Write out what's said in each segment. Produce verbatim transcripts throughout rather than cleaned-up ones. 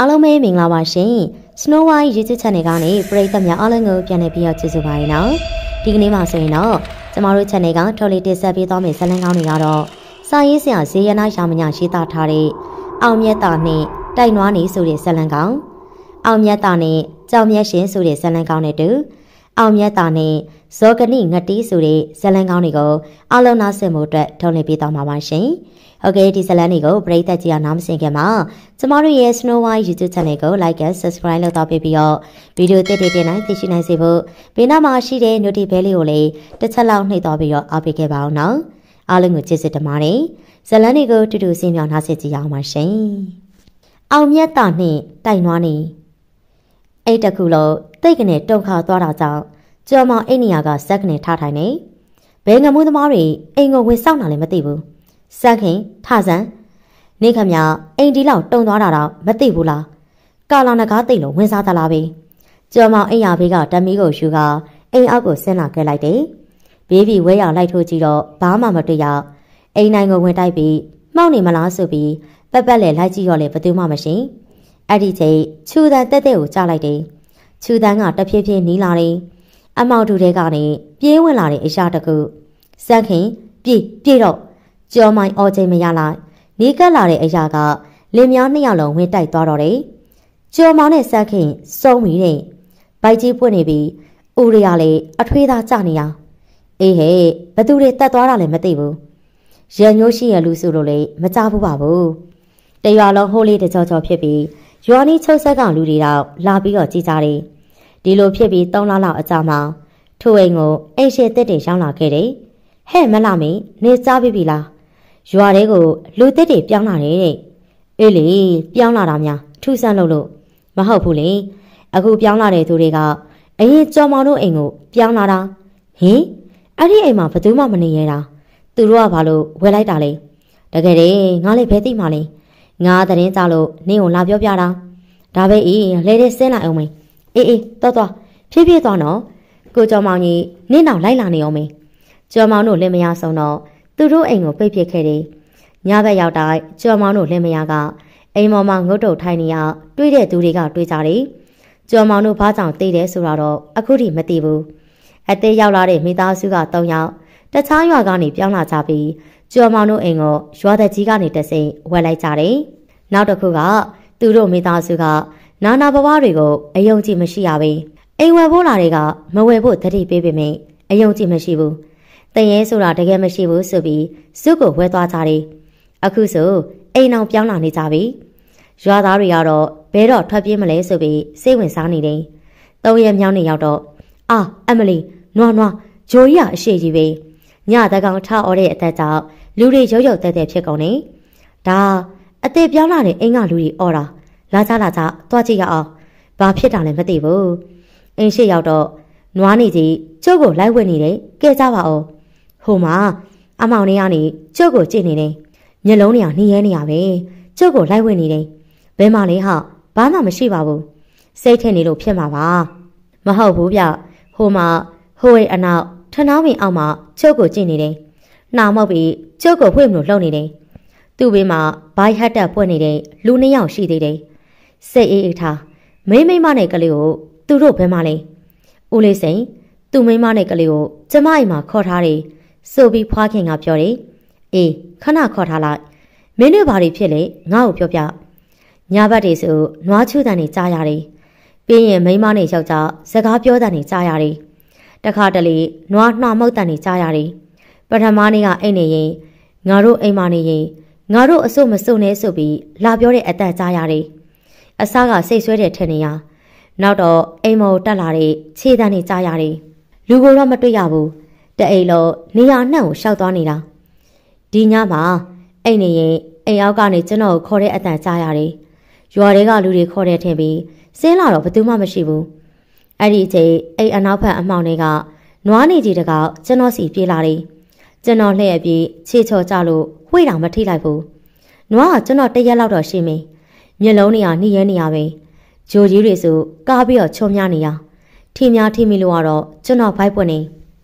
အားလုံးပဲမင်္ဂလာပါရှင် Snow White YouTube Channel ကနေပရိသတ်များအားလုံးကိုပြန်လည်ပြီးတော့ကြိုဆိုပါရနော်ဒီကနေ့မှာဆိုရင်တော့ကျမတို့ Channel ကထုတ်လေးတင်ဆက်ပေးသွားမယ့်ဇာတ်လမ်းကောင်းတွေကတော့စာရေးဆရာဇေယနာရာမညာရေးသားထားတဲ့အောင်မြတ်တာနဲ့တိုက်နွားနေဆိုတဲ့ဇာတ်လမ်းကောင်းအောင်မြတ်တာနဲ့ကြောင်မြတ်ရှင်ဆိုတဲ့ဇာတ်လမ်းကောင်းနဲ့တူအောင်မြတ်တာနဲ့ဇောကနိငတိဆိုတဲ့ဇာတ်လမ်းကောင်းတွေကိုအားလုံးနားဆင်ဖို့အတွက်ထုတ်လေးပေးသွားမှာပါရှင်ဟုတ်ကဲ့ဒီဇာတ်လမ်းတွေကိုပရိသတ်ကြီးအောင်နားမစင်ခင်မှာကျမတို့ရဲ့ Snow White YouTube Channel ကို Like and Subscribe လုပ်တော့ပြီးတော့ဗီဒီယိုတစ်တစ်တင်နိုင်သိရှိနိုင်စေဖို့ဘေးနားမှာရှိတဲ့ Notification Bell လေးကိုလည်းတစ်ချက်လောက်နှိပ်တော့ပြီးတော့အားပေးခဲ့ပါအောင်နော်အားလုံးကိုကျေးဇူးတင်ပါတယ်ဇာတ်လမ်းတွေကိုတူတူစင်မြောင်နားဆင်ကြည့်အောင်ပါရှင်အောင်မြတ်တာနဲ့တိုက်နွားနေအဲ့တခုလုံးတိတ်ကနေတုံခါသွားတာကြောင့်ကျော်မောင်အိတ်နေရကစက်ကနေထားထိုင်နေဘယ်ငမှုသမားတွေအိမ်ကိုဝင်စောင့်တာလည်းမသိဘူးစက်ခင်ထဆန်းနေခမအိမ်ဒီလောက်တုံသွားတာတော့မသိဘူးလားကာလောင်နဂါးသိလို့ဝင်စားသလားပဲကျော်မောင်အိမ်ရဘေးကဓမီကိုရှူကအိမ်အောက်ကိုဆင်းလာခဲ့လိုက်တယ်ဘေးဘီဝဲရလိုက်ထိုးကြည့်တော့ဘာမှမတွေ့ရအိမ်နိုင်ကိုဝင်တိုက်ပြီးမှောက်နေမလားဆိုပြီးပက်ပက်လေလိုက်ကြည့်ရောလေဘသူမှမရှိအဲ့ဒီချိန်ချူတန်တက်တဲ့ကိုကြားလိုက်တယ်ချူတန်ကတဖြည်းဖြည်းနီးလာတယ်အမောက်တူတဲ့ကနေပြေးဝင်လာတဲ့အရာတကူစက်ခင်ပြေးပြေးတော့ကျော်မိုင်အော်ချိန်မရလိုက်နီးကပ်လာတဲ့အရာကလင်များနှစ်ယောက်လုံးဝင်တိုက်သွားတော့တယ်ကျော်မောင်နဲ့စက်ခင်စုံပြီးတဲ့ဘိုက်ကြီးပွင့်နေပြီးဦးရရလေအထွေးသားကြနေရအေးဟဲ့ဘသူတွေတက်သွားတာလည်းမသိဘူးရန်ညိုးရှိရလူစုလို့လေမကြဘူးပါဘူးတရွာလုံးဟိုးလေးတကြောကြောဖြစ်ပြီးရွာနီးချုပ်ဆက်ကလူတွေတော့လာပြီးတော့ကြည်ကြတယ်ဒီလိုဖြစ်ပြီးသုံးလလောက်အကြာမှာထိုအိမ်ကိုအိမ်ရှိတက်တွေရောက်လာခဲ့တယ်ဟဲ့မလာမင်းနေစားပြီပြီလားရွာတဲကိုလူတက်တွေပြောင်းလာတယ်တဲ့အေးလေပြောင်းလာတာများထူးဆန်းလို့လို့မဟုတ်ဘူးလေအခုပြောင်းလာတဲ့သူတွေကအရင်ကျော်မောင်တို့အိမ်ကိုပြောင်းလာတာဟင်အဲ့ဒီအိမ်မှာဘယ်သူမှမနေရတာသူတို့ကဘာလို့ဝယ်လိုက်တာလဲတကယ်တည်းငါလည်းဘဲသိမှလဲငါသတင်းကြလို့နင်းကိုလာပြောပြတာဒါပဲအေးလဲတဲ့ဆင်းလိုက်အောင်မေးအေးအေးတော်တော်ဖြည်းဖြည်းသွားနော်ကိုကျော်မောင်ကြီးနင်းတော့လိုက်လာနေအောင်မေးကျော်မောင်တို့လင်မယားဆုံးတော့သူတို့အိမ်ကိုပိတ်ပစ်ခဲ့တယ်ညဘက်ရောက်တိုင်းကျော်မောင်တို့လင်မယားကအိမ်ပေါ်မှာငုတ်တုတ်ထိုင်နေရတွေးတဲ့သူတွေကတွေးကြတယ်ကျော်မောင်တို့ဘာကြောင့်သိတယ်ဆိုတာတော့အခုထိမသိဘူးအသေးရောက်လာတဲ့မိသားစုက၃ယောက်တခြားရွာကနေပြောင်းလာကြပြီးကျော်မောင်တို့အိမ်ကိုရွာသက်ကြီးကနေတဆင့်ဝယ်လိုက်ကြတယ်နောက်တစ်ခုကသူတို့မိသားစုကနာနာဘဝတွေကိုအယုံကြည်မရှိရပဲအိမ်ဝယ်ဖို့လာတွေကမဝယ်ဖို့တတိပေးပေမယ့်အယုံကြည်မရှိဘူးတန်ရဲဆိုတာတကယ်မရှိဘူးဆိုပြီးစုကိုဝဲသွားကြတယ်အခုဆိုအိမ်အောင်ပြောင်းလာနေကြပြီရွာသားတွေကတော့ဘဲတော့ထွက်ပြေးမလဲဆိုပြီးစိတ်ဝင်စားနေတယ်သုံးရက်မြောင်းနေရောက်တော့အာအမလီနွားနွားဂျိုကြီးကအရှိကြီးပဲညတကောင်ထအော်တဲ့အသက်ကြောင့်လူတွေရုပ်ရုပ်တက်တက်ဖြစ်ကုန်နေဒါအသေးပြောင်းလာတဲ့အိမ်ကလူတွေအော်တာလာကြလာကြသွားကြည့်ရအောင်ဘာဖြစ်တာလဲမသိဘူးအိမ်ရှိရောက်တော့နွားနေကြီးကျုပ်ကိုလိုက်ဝင်နေတယ်ကဲကြပါဦးဟိုမှာအမောင်နေကနေကျုပ်ကိုကြည့်နေတယ်မျက်လုံးတွေကနှီးရဲနေရပဲကျုပ်ကိုလိုက်ဝင်နေတယ်ဘယ်မှလဲဟာဘာမှမရှိပါဘူးစိတ်ထင်နေလို့ဖြစ်မှာပါမဟုတ်ဘူးဗျဟိုမှာဟိုရဲ့အနောက်ထနောင်းပင်အောက်မှာကျုပ်ကိုကြည့်နေတယ်နှာမောက်ပြီးကျုပ်ကိုဖွင့်မလို့လှုပ်နေတယ်သူ့ဘေးမှာဘိုင်ဟတ်တက်ပွင့်နေတဲ့လူနှစ်ယောက်ရှိသေးတယ်စိတ်အေးအေးထားမိမိမနဲ့ကလေးကိုသူတို့ဘယ်မှလဲဦးလေးစိန်သူ့မိမနဲ့ကလေးကိုကျမအိမ်မှာခေါ်ထားတယ်ဆိုပြီးဖွားခင်ကပြောတယ်အေးခဏခေါ်ထားလိုက်မင်းတို့ဘာတွေဖြစ်လဲငါ့ကိုပြောပြညဘက်တွေဆိုနွားချူတန်နေကြားရတယ်ပြီးရင်မိမနဲ့ယောက်ျားစကားပြောတန်နေကြားရတယ်တခါတလေနွားနှာမုတ်တန်နေကြားရတယ်ပထမနေ့ကအိမ်နေရင်ငါတို့အိမ်မနေရင်ငါတို့အစုမစုနဲ့ဆိုပြီးလာပြောတဲ့အတန်ကြားရတယ်အစားကစိတ်ဆွဲတဲ့ထင်နေရနောက်တော့အိမ်မောတက်လာတဲ့ခြေတန်းနေကြားရတယ်လူကိုတော့မတွေ့ရဘူးတအိမ်လုံးနေရာနှံ့ကိုရှောက်သွားနေတာဒီညမှာအိမ်နေရင်အိမ်အောက်ကနေကျွန်တော်ကိုခေါ်တဲ့အတန်ကြားရတယ်ရွာတွေကလူတွေခေါ်တဲ့ထင်ပြီးဆင်းလာတော့ဘယ်သူမှမရှိဘူးအဲ့ဒီအချိန်အိမ်အနောက်ဘက်အမှောင်တွေကနွားနေကြီးတကောက်ကျွန်တော်စီပြေးလာတယ်ကျွန်တော်လှည့်ပြီးခြေချော်ကြလို့ဝှေ့တောင်မထိလိုက်ဘူးနွားကကျွန်တော်တရက်လောက်တော့ရှိမင်းမျက်လုံးတွေကနှီးရဲနေရပဲဂျိုကြီးတွေဆိုကားပြီးတော့ချုံများနေရထီများထီမီလို့ကတော့ကျွန်တော်ဘိုက်ပွင့်နေ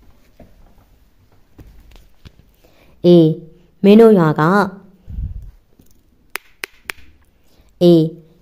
အေးမင်းတို့ရွာကအေး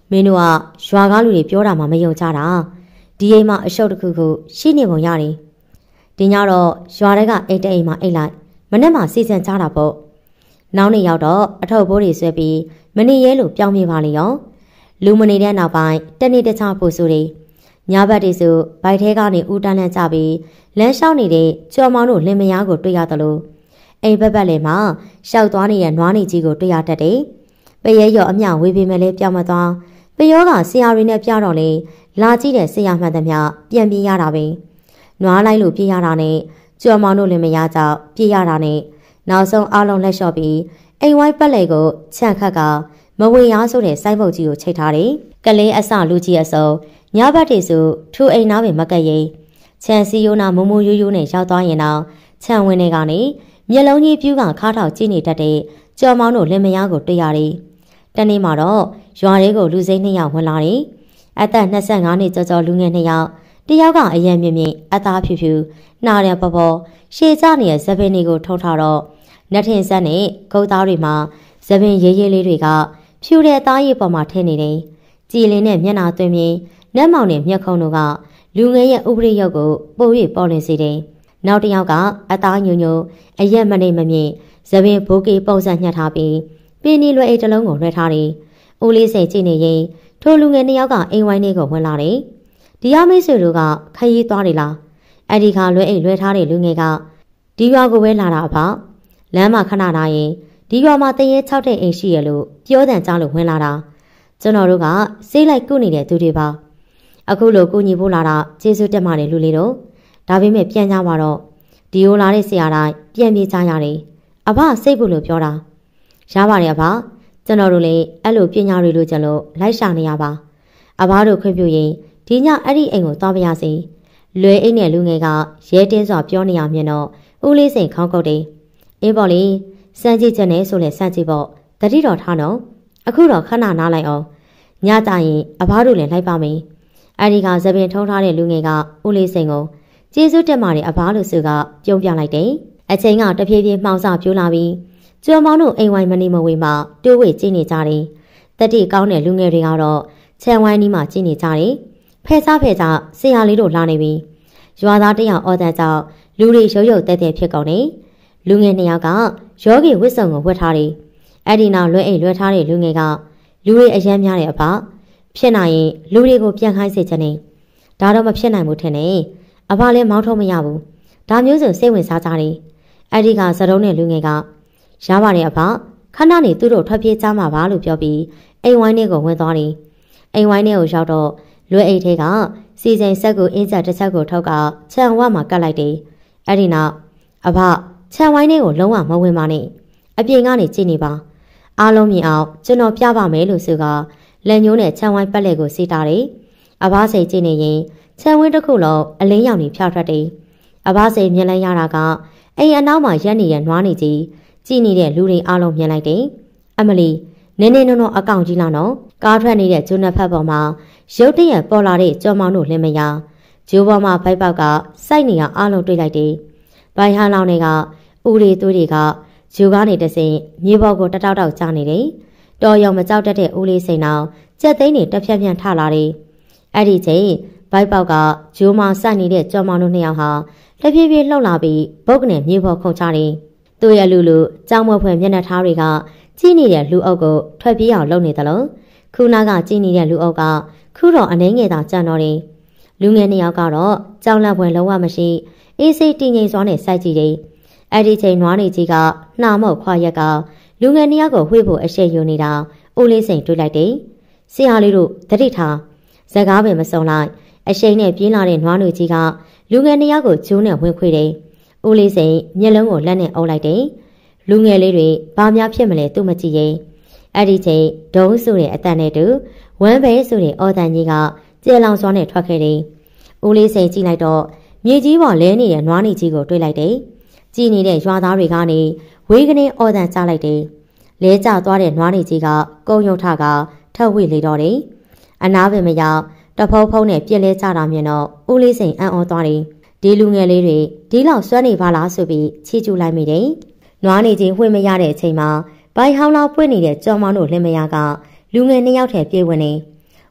မင်းတို့ကရွာကားလူတွေပြောတာမှမယုံကြတာဒီအိမ်မှာအရှုပ်တစ်ခုခုရှိနေပုံရတယ်ဒီညတော့ရွာတွေကအိတ်တအိမ်မှာအိတ်လိုက်မနေ့မှစီစဉ်ကြတာပေါ့နောက်နေ့ရောက်တော့အထုပ်ဘိုးတွေဆွဲပြီးမနေရဲလို့ပြောင်းပြပါလေရောလူမနေတဲ့နောက်ပိုင်းတနေ့တခြားပို့ဆိုတွေညဘက်တွေဆိုဘိုက်ထဲကနေဦးတန်းလန်းကြပြီးလမ်းလျှောက်နေတဲ့ကျော်မောင်တို့လင်မယားကိုတွေ့ရသလိုအိမ်ဘက်ဘက်လည်းမှရှောက်သွားနေတဲ့နွားနေကြီးကိုတွေ့ရတတ်တယ်။ပရဲရော်အမျှဝေးပေမဲ့လည်းပြောင်းမသွားပယောကဆရာတွေနဲ့ပြတော့လေလာကြည့်တဲ့ဆရာမှန်သမျှပြန်ပြေးရတာပဲ။နွားလိုက်လို့ပြေးရတာနဲ့ကျော်မောင်တို့လင်မယားကြောင့်ပြေးရတာနဲ့နောက်ဆုံးအားလုံးလက်လျှော့ပြီးအိမ်ဝိုင်းပက်လေကိုခြံခတ်ကမဝေရဆိုတဲ့စိုင်းပုတ်ကြီးကိုချိတ်ထားတယ်။ကလေးအစလူကြီးအစုံညဘက်တွေဆိုထူအိမ်နားပင်မကက်ရင်ခြံစီယိုနာမုံမူရိုးရိုးနဲ့ရောက်သွားရင်တော့ခြံဝင်းတွေကနေမျက်လုံးကြီးပြူးကခါထောက်ကြည့်နေတတ်တဲ့ကျော်မောင်တို့လင်မယားကိုတွေ့ရတယ်။တနေ့မှာတော့ရွာတွေကိုလူစိမ်းနှစ်ယောက်ဝင်လာတယ်။အသက်၂၅နှစ်ကျော်ကျော်လူငယ်နှစ်ယောက်တယောက်ကအယံမြင့်မြင့်အသားဖြူဖြူနှာရပေါ်ပေါ်ရှေ့ကျနေတဲ့ဇပင်တွေကိုထုံထားတော့နှထင်ဆက်နဲ့ကုတ်သားတွေမှာဇပင်ရေးရေးလေးတွေကဖြူတဲ့သားရည်ပေါ်မှာထင်းနေတယ်။ကြည်လင်းတဲ့မျက်နှာသွင်းပြီးနက်မောင်နဲ့မျက်ခုံးတို့ကလူငယ်ရဲ့ဥပဒေရုပ်ကိုပို၍ပေါ်လွင်စေတယ်။နောက်တစ်ယောက်ကအသားညိုညိုအရက်မနေမမြင့်ဇပင်ဘိုးကေပုံစံညှက်ထားပြီးပင်နီလွယ်အိတ်တစ်လုံးကိုလွှဲထားတယ်။ဦးလေးစိတ်ကြည့်နေရင်ထိုလူငယ်နှစ်ယောက်ကအိမ်ဝိုင်းလေးကိုဝင်လာတယ်။ဒီရမိတ်ဆွေတို့ကခရီးသွားတယ်လား။အဲ့ဒီခါလွယ်အိတ်လွှဲထားတဲ့လူငယ်ကဒီရွာကိုပဲလာတာအဖေ။လမ်းမှာခဏနာရင်ဒီရွာမှာတရေ၆တဲ့အိမ်ရှိရလို့ပြောတန်ကြားလို့ဝင်လာတာ။ကျွန်တော်တို့ကစေးလိုက်ကုနေတဲ့သူတွေပါ။အခုလိုကိုညီဖို့လာတာကျေးဇူးတက်ပါတယ်လူလေးတို့။ဒါပေမဲ့ပြန်ကြပါတော့ဒီလိုလာတဲ့ဆရာတိုင်းပြန်ပြေးကြရတယ်။အဖစိတ်ဖို့လို့ပြောတာ။ရပါတယ်အဖကျွန်တော်တို့လည်းအဲ့လိုပညာတွေလို့ကျလို့လိုက်ရှာနေရပါ။အဖတို့ခွင့်ပြုရင်ဒီညအဲ့ဒီအိမ်ကိုသွားပါရစေ။လွယ်အိမ်နဲ့လူငယ်ကရဲတင်းစွာပြောနေရမြင်တော့ဦးလေးစိန်ခေါင်းကုတ်တယ်။အေးပေါ့လေစမ်းကြည့်ချက်နဲ့ဆိုလဲစမ်းကြည့်ပေါ့တတိတော်ထားနော်။အခုတော့ခဏနားလိုက်အောင်ညကြရင်အဖတို့လည်းလိုက်ပါမယ်။အဲ့ဒီကသပင်ထုံးထားတဲ့လူငယ်ကဦးလေးစိန်ကိုကျေးဇူးတက်ပါတယ်အဖလို့ဆိုကပြုံးပြလိုက်တယ်။အချိန်ကတဖြည်းဖြည်းမှောင်စပြိုးလာပြီးကျော်မောင်တို့အိမ်ဝိုင်းမနေမဝေးမှတိုးဝေကြည့်နေကြတယ်။တတိကောင်းတဲ့လူငယ်တွေကတော့ခြံဝိုင်းနီးမှကြည့်နေကြတယ်။ဖဲစားဖဲစားဆရာလေးတို့လာနေပြီ။ရွာသားတယောက်အော်တန်ကြောင့်လူတွေရုပ်ရုပ်တဲတဲဖြစ်ကုန်တယ်။လူငယ်နှစ်ယောက်ကယောဂီဝစ်စုံကိုဝတ်ထားတယ်။အဲ့ဒီနောက်လွှဲအိတ်လွှဲထားတဲ့လူငယ်ကလူတွေအယမ်းများတဲ့အဖဖြစ်နိုင်ရင်လူတွေကိုပြန်ခိုင်းစေချင်တယ်။ဒါတော့မဖြစ်နိုင်ဘူးထင်တယ်။အဖလည်းမောင်းထုတ်မရဘူး။ဒါမျိုးဆိုစိတ်ဝင်စားကြတယ်။အဲ့ဒီကစတုံးတဲ့လူငယ်ကရပါတယ်အဖခဏနေသူတို့ထွက်ပြေးကြမှာပါလို့ပြောပြီးအိမ်ဝိုင်းထဲကိုဝင်သွားတယ်။အိမ်ဝိုင်းထဲကိုရောက်တော့လွယ်အိတ်ထဲကစီစဉ်ဆက်ကိုအင်းဆက်တစ်ချက်ကိုထုတ်ကခြံဝမှာကတ်လိုက်တယ်။အဲ့ဒီနောက်အဖခြံဝိုင်းထဲကိုလုံးဝမဝင်ပါနဲ့။အပြင်ကနေကြည့်နေပါ။အားလုံးမြင်အောင်ကျွန်တော်ပြပါမယ်လို့ဆိုကလက်ညှိုးနဲ့ခြံဝိုင်းပက်လက်ကိုစီးတာတယ်။အဖစိတ်ကြည့်နေရင်ခြံဝင်းတစ်ခုလုံးအလင်းရောင်နေဖြောက်ထွက်တယ်။အဖစိတ်မြင်လိုက်ရတာကအိမ်အနောက်မှာရက်နေရနွားနေကြီးကြည့်နေတဲ့လူတွေအားလုံးမြင်လိုက်တယ်။အမလီနင်းနေနုံနုံအကောင်ကြီးလာနော်ကားထွက်နေတဲ့ကျိုးနှစ်ဖက်ပေါ်မှာရုတ်တရက်ပေါ်လာတဲ့ကြော်မောင်တို့လင်းမယားဂျိုးပေါ်မှာဘိုက်ပေါက်ကစိုက်နေရအားလုံးတွေ့လိုက်တယ်။ဘိုင်ဟန်လောင်တွေကဦးရီသွေးတွေကဂျိုးကနေတဆင်မြေပေါ်ကိုတတောက်တောက်ကျနေတယ်။တော်ရုံမကြောက်တတ်တဲ့ဦးလေးစိန်အောင်ကြက်သိန်းတွေတဖြတ်ဖြတ်ထလာတယ်။အဲ့ဒီချိန်ဘိုက်ပေါက်ကဂျိုးမှာစိုက်နေတဲ့ကြော်မောင်တို့နှစ်ယောက်ဟာတဖြည်းဖြည်းလှုပ်လာပြီးဘုတ်ကနေမြေပေါ်ခုန်ချတယ်။သူ့ရဲ့လူလူကြောင်မွယ်ဖွယ်မျက်နှာထားတွေကကြီးနေတဲ့လူအုပ်ကိုထွက်ပြေးအောင်လုပ်နေသလိုခုနာကကြီးနေတဲ့လူအုပ်ကခုတော့အနှဲငယ်သာကြံတော့တယ်လူငယ်နှစ်ယောက်ကတော့ကြောင်လန့်ဖွယ်လုံးဝမရှိအေးစိတ်တည်ငြိမ်စွာနဲ့စိုက်ကြည့်တယ်အဲ့ဒီချိန်နွားနေကြီးကနှာမောက်ခွာရက်ကလူငယ်နှစ်ယောက်ကိုဝှေ့ဖို့အရှိန်ယူနေတာဦးလေးစိန်တွေ့လိုက်တယ်ဆရာလေးတို့တတိထားဇကားပင်မစုံလိုက်အရှိန်နဲ့ပြေးလာတဲ့နွားနေကြီးကလူငယ်နှစ်ယောက်ကိုကျိုးနဲ့ဝင်ခွေတယ်ဦးလေးစိန်မျက်လုံးကိုလက်နဲ့အုပ်လိုက်တယ်လူငယ်လေးတွေဘာများဖြစ်မလဲသူမကြည့်ရင်အဲ့ဒီချိန်ဒုံးဆိုတဲ့အတန်နဲ့တူဝမ်းပဲဆိုတဲ့အော်တန်ကြီးကကျေလောင်စွာနဲ့ထွက်ခဲ့တယ်ဦးလေးစိန်ကြည့်လိုက်တော့မြေကြီးပေါ်လဲနေတဲ့နွားနေကြီးကိုတွေ့လိုက်တယ်ကြည်နေတဲ့ရွာသားတွေကနေဝေးကနေအော်တန်ချလိုက်တယ်လဲကျသွားတဲ့နွားနေကြီးကကုံရုံထကထပ်ဝိလေတော့တယ်အနားပင်မရောက်တဖုံဖုံနဲ့ပြက်လဲကျတာမြင်တော့ဦးလေးစိန်အံ့ဩသွားတယ်ဒီလူငယ်လေးတွေဒီလောက်စွမ်းနေပါလားဆိုပြီးချီကျူးလိုက်မိတယ်နွားနေချင်းဝှေ့မရတဲ့အချိန်မှာဘိုင်ဟောင်းလောက်ပွင့်နေတဲ့ကြော်မောင်တို့လင်မယားကလူငယ်နှစ်ယောက်ထဲပြေးဝင်နေ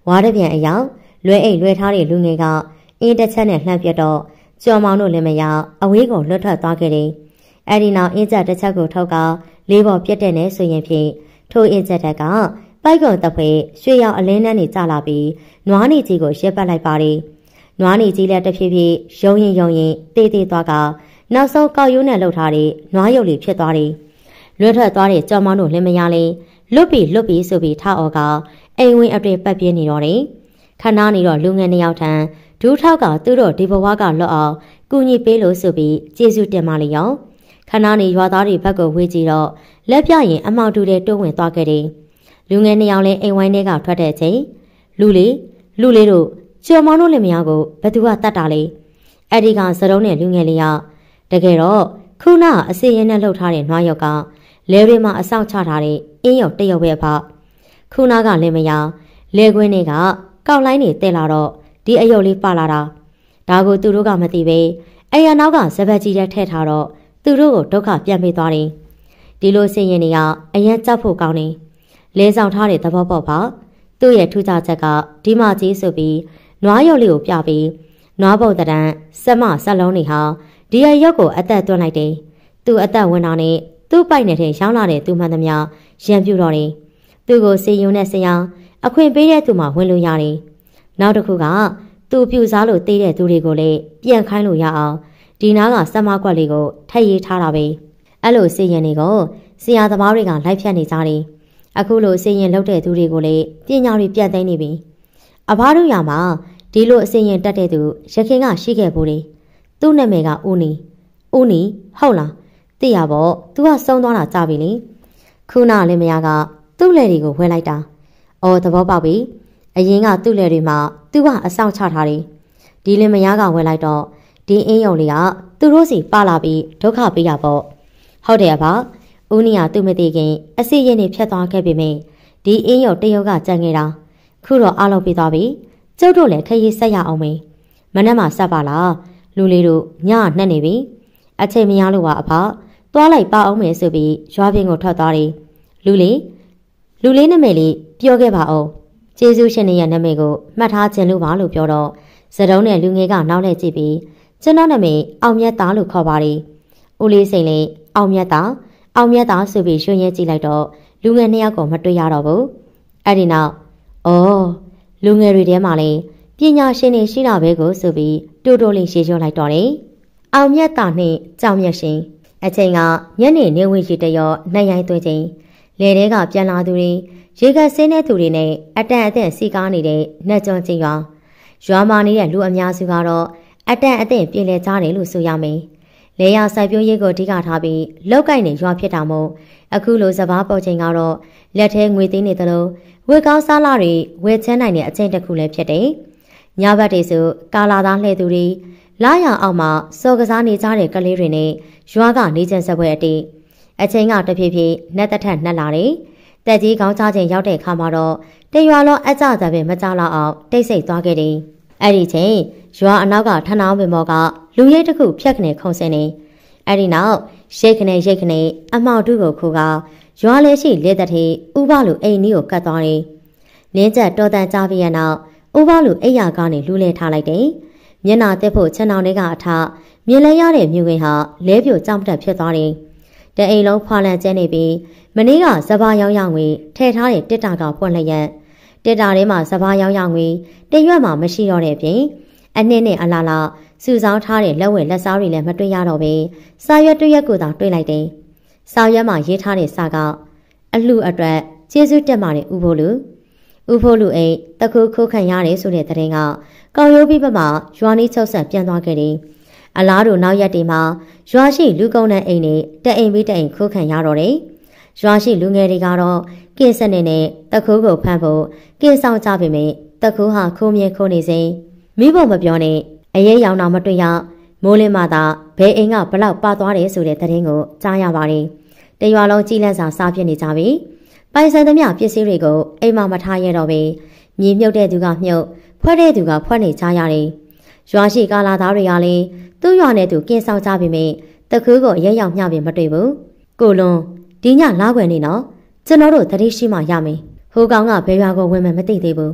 ဝါးတပြန်အယောင်လွဲအိတ်လွဲထားတဲ့လူငယ်ကအင်းတစ်ချက်နဲ့လှမ်းပြတော့ကျော်မောင်တို့လည်းမရအဝေးကိုလွတ်ထွက်သွားခဲ့တယ်။အဲဒီနောက်အင်းချက်တစ်ချက်ကိုထောက်ကလေးပေါ်ပြတ်တဲ့နဲ့ဆိုရင်ဖြင့်ထိုအင်းချက်တက်ကပိုက်ကုံတဖွဲရွှေရောင်အလင်းနှန်းနေကြလာပြီးနွားနေကြီးကိုရက်ပတ်လိုက်ပါတယ်။နွားနေကြီးလည်းတဖြည်းဖြည်းယုံရင်ယုံရင်တေးသေးသွားကနောက်ဆုံးကောက်ရိုးနဲ့လှုပ်ထားတဲ့နွားရုပ်လေးဖြစ်သွားတယ်။လွတ်ထွက်သွားတဲ့ကျော်မောင်တို့လည်းမရလေလွတ်ပြီးလွတ်ပြီးဆိုပြီးထားအော်ကအိမ်ဝင်အတွေ့ပတ်ပြင်းနေတော့တယ်။ခဏနေတော့လူငယ်နှစ်ယောက်ထံဒူးထောက်ကသူတို့ဒီဘဝကလွတ်အောင်ကူညီပေးလို့ဆိုပြီးကျေးဇူးတင်ပါလေရောခဏနေရွာသားတွေဘက်ကိုဝေးကြည့်တော့လက်ပြရင်အမောင်တူတဲ့တွန်းဝင်သွားခဲ့တယ်လူငယ်နှစ်ယောက်လည်းအိမ်ဝိုင်းထဲကထွက်တဲ့အချိန်လူလေးလူလေးတို့ကျော်မောင်တို့လင်မယားကိုဘယ်သူကတတ်တာလဲအဲ့ဒီကစတုံးနဲ့လူငယ်လေးကတကယ်တော့ခုနအစီရင်နဲ့လှုပ်ထားတဲ့နွားရောက်ကလဲတွေမှာအဆောက်ချထားတဲ့အင်းရော်တရုပ်ပဲအဖခုနကလင်မယားလဲခွင်းတွေကကောက်လိုင်းနေတက်လာတော့ဒီအယုတ်လေးပါလာတာဒါကိုသူတို့ကမသိပဲအရာနောက်ကစပတ်ကြီးထဲထည့်ထားတော့သူတို့ကိုဒုက္ခပြန်ပေးသွားတယ်ဒီလိုစင်ရင်တွေကအရန်ကြောက်ဖို့ကောင်းနေလဲဆောင်ထားတဲ့သဘောပေါက်ပါသူ့ရဲ့ထူးခြားချက်ကဒီမကြီးဆိုပြီးနွားရုပ်လေးကိုပြပြီးနွားပုတ်တံစက်မဆက်လုံးတွေဟာဒီအရုပ်ကိုအသက်သွင်းလိုက်တယ်သူအသက်ဝင်တာနဲ့သူ့ပိုက်နေတဲ့ရောင်းလာတဲ့သူမှန်သမျှရံပြူတော့တယ်သူ့ကိုစီယုံနဲ့ဆရာအခွင့်ပေးတဲ့သူမှဝင်လို့ရတယ်နောက်တစ်ခုကသူပြူစားလို့တေးတဲ့သူတွေကိုလည်းပြန်ခိုင်းလို့ရအောင်ဒီနားကစက်မကွက်လေးကိုထည့်ရေးထားတာပဲအဲ့လိုစီရင်တွေကိုဆရာသမားတွေကလိုက်ဖြတ်နေကြတယ်အခုလိုစီရင်လုပ်တဲ့သူတွေကိုလည်းပညာတွေပြတ်သိမ်းနေပြီအဘတို့ရမှာဒီလိုအစီရင်တက်တဲ့သူရခင်ကရှိခဲ့ဘူးလေသူ့နာမည်ကဦးနီဦးနီဟုတ်လားသိရပေါ့သူကဆုံးသွားတာကြပြီလေခုနလည်းမယားကသူ့လက်တွေကိုဝဲလိုက်တာအော်သဘောပေါက်ပြီအရင်ကသူ့လက်တွေမှာသူကအဆောင်ချထားတယ်ဒီလင်မယားကဝဲလိုက်တော့ဒီအင်းယုံလေးကသူတို့စီပါလာပြီးဒုက္ခပေးတာပေါ့ဟုတ်တယ်အဖဦးနီကသူ့မသိခင်အစီရင်နေဖြတ်သွားခဲ့ပြီမေဒီအင်းယုံတရုတ်ကကြံခဲ့တာခုတော့အားလုံးပြီးသွားပြီကျုပ်တို့လည်းခရီးဆက်ရအောင်မေမနက်မှဆက်ပါလားလူလေးတို့ညနှက်နေပြီအချိန်မရလို့ပါအဖသွားလိုက်ပါအောင်မေဆိုပြီးရွာပြင်ကိုထွက်သွားတယ်လူလေးလူလေးနာမည်လေးပြောခဲ့ပါအောင်ကျေးဇူးရှင်ရဲ့နာမည်ကိုမှတ်ထားခြင်းလို့ပါလို့ပြောတော့စတုံးနဲ့လူငယ်ကနောက်လှည့်ကြည့်ပြီးကျွန်တော်နာမည်အောင်မြတ်သားလို့ခေါ်ပါတယ်ဦးလေးစိန်လေးအောင်မြတ်သားအောင်မြတ်သားဆိုပြီးရွှင်ရဲကြည့်လိုက်တော့လူငယ်နှစ်ယောက်ကိုမတွေ့ရတော့ဘူးအဲ့ဒီနောက်အော်လူငယ်တွေထဲမှာလည်းပညာရှင်တွေရှိတာပဲကိုဆိုပြီးတိုးတိုးလေးရှင်းပြလိုက်တော့တယ်အောင်မြတ်သားနှင့်ကြောင်မြတ်ရှင်အချိန်ကညနေနေဝင်ရှိတရောနှစ်ရိုင်းသွင်းချင်းလေထဲကပြန်လာသူတွေရေကဆင်းတဲ့သူတွေနဲ့အတန်အသင့်စီကားနေတဲ့နှက်ကြုံချင်းရွာရွာမှာနေတဲ့လူအများစုကတော့အတန်အသင့်ပြင်လဲကြတယ်လို့ဆိုရမယ်။လေယာစိုက်ပျိုးရေးကိုအဓိကထားပြီးလောက်ကိုက်နေရွာဖြစ်တာမို့အခုလိုစဘာပေါ်ချိန်ကတော့လက်ထဲငွေသိန်းနေသလိုဝေကောင်းစားလာတွေဝယ်ချမ်းနိုင်တဲ့အချိန်တစ်ခုလည်းဖြစ်တယ်။ညဘက်တွေဆိုကာလာသားလှည့်သူတွေလာရအောင်မှစော်ကစားနေကြတဲ့ကလေးတွေနဲ့ရွာကနေကျန်ဆက်ပွဲအတိအချိန်ကတဖြည်းဖြည်းနှက်တထက်နှက်လာတယ်။တက်ကြီးကောင်းချခြင်းရောက်တဲ့အခါမှာတော့တရွာလုံးအကြကြပဲမကြလောက်အောင်တိတ်ဆိတ်သွားခဲ့တယ်။အဲ့ဒီချိန်ရွာအနောက်ကထဏောင်းပင်ပေါ်ကလူရိတ်တစ်ခုဖြတ်ကနေခုံစင်းနေအဲ့ဒီနောက်ရိတ်ခနဲ့ရိတ်ခနဲ့အမောက်တုကိုခိုးကရွာလဲရှိလေတထေဥပလူအိမ်နီးကိုကတ်သွားတယ်။လင်းချက်တော်တန်ကြပြီးရနောက်ဥပလူအိယာကနေလူလဲထားလိုက်တယ်။မျက်နာတက်ဖို့ချန်အောင်လေးကအထမြင်လဲရတဲ့မြူဝင်ဟာလဲပြိုကြောက်တက်ဖြစ်သွားတယ်။တအိမ်လုံးဖွာလန့်ကျဲနေပြီးမနေ့ကစဘာရောင်းရောင်းငွေထည့်ထားတဲ့တစ်တာကပွင့်လျက်တစ်တာထဲမှာစဘာရောင်းရောင်းငွေတရွက်မှမရှိတော့တဲ့အပြင်အနှစ်နဲ့အလားလားစုဆောင်းထားတဲ့လက်ဝဲလက်စားတွေလည်းမတွေ့ရတော့ပဲစာရွက်တွေ့ရက်ကိုသာတွေ့လိုက်တယ်။စာရွက်မှာရေးထားတဲ့စာကအလှအတွက်ကျေးဇူးတက်ပါတယ်ဥဖိုးလူဥဖိုးလူအိတ်တခုခိုးခံရတယ်ဆိုတဲ့တဲ့င်းကကောက်ရိုးပြီးပမှရွာနီးချုပ်ဆက်ပြန်သွားခဲ့တယ်။အလားတူနောက်ရက်တွေမှာရွာရှိလူကုန်တဲ့အိမ်တွေတက်အိမ်ပြီးတက်အိမ်ခိုးခံရတော့တယ်။ရွာရှိလူငယ်တွေကတော့ကင်းစနေနဲ့တခုကိုဖမ်းဖို့ကင်းဆောင်ကြပေမဲ့တခုဟာခိုးမြဲခိုးနေစဉ်မိဖို့မပြောနဲ့အရေးရောင်တော့မတွေ့ရမိုးလင်းမှသာဘဲအိမ်ကဘလောက်ပါသွားတယ်ဆိုတဲ့သတင်းကိုကြားရပါတယ်။တရွာလုံးကြီးလန့်စာစားဖြစ်နေကြပြီ။ပိုင်ဆိုင်သမျှပစ္စည်းတွေကိုအိမ်မှာမထားရတော့ပဲမြေမြုပ်တဲ့သူကမြုပ်ဖွက်တဲ့သူကဖွက်နေကြရတယ်။ရွာရှိကာလာသားတွေကလည်းသူ့ရွာနဲ့သူကင်းဆောင်ကြပြီမေတခုကိုအရေးရောင်မျှပြီးမတွေ့ဘူး။ကိုလွန်ဒီညလာခွင့်နေနော်ကျွန်တော်တို့တတိရှိမှရမယ်။ဟိုကောင်ကဘဲရွာကိုဝင်မယ်မသိသေးဘူး။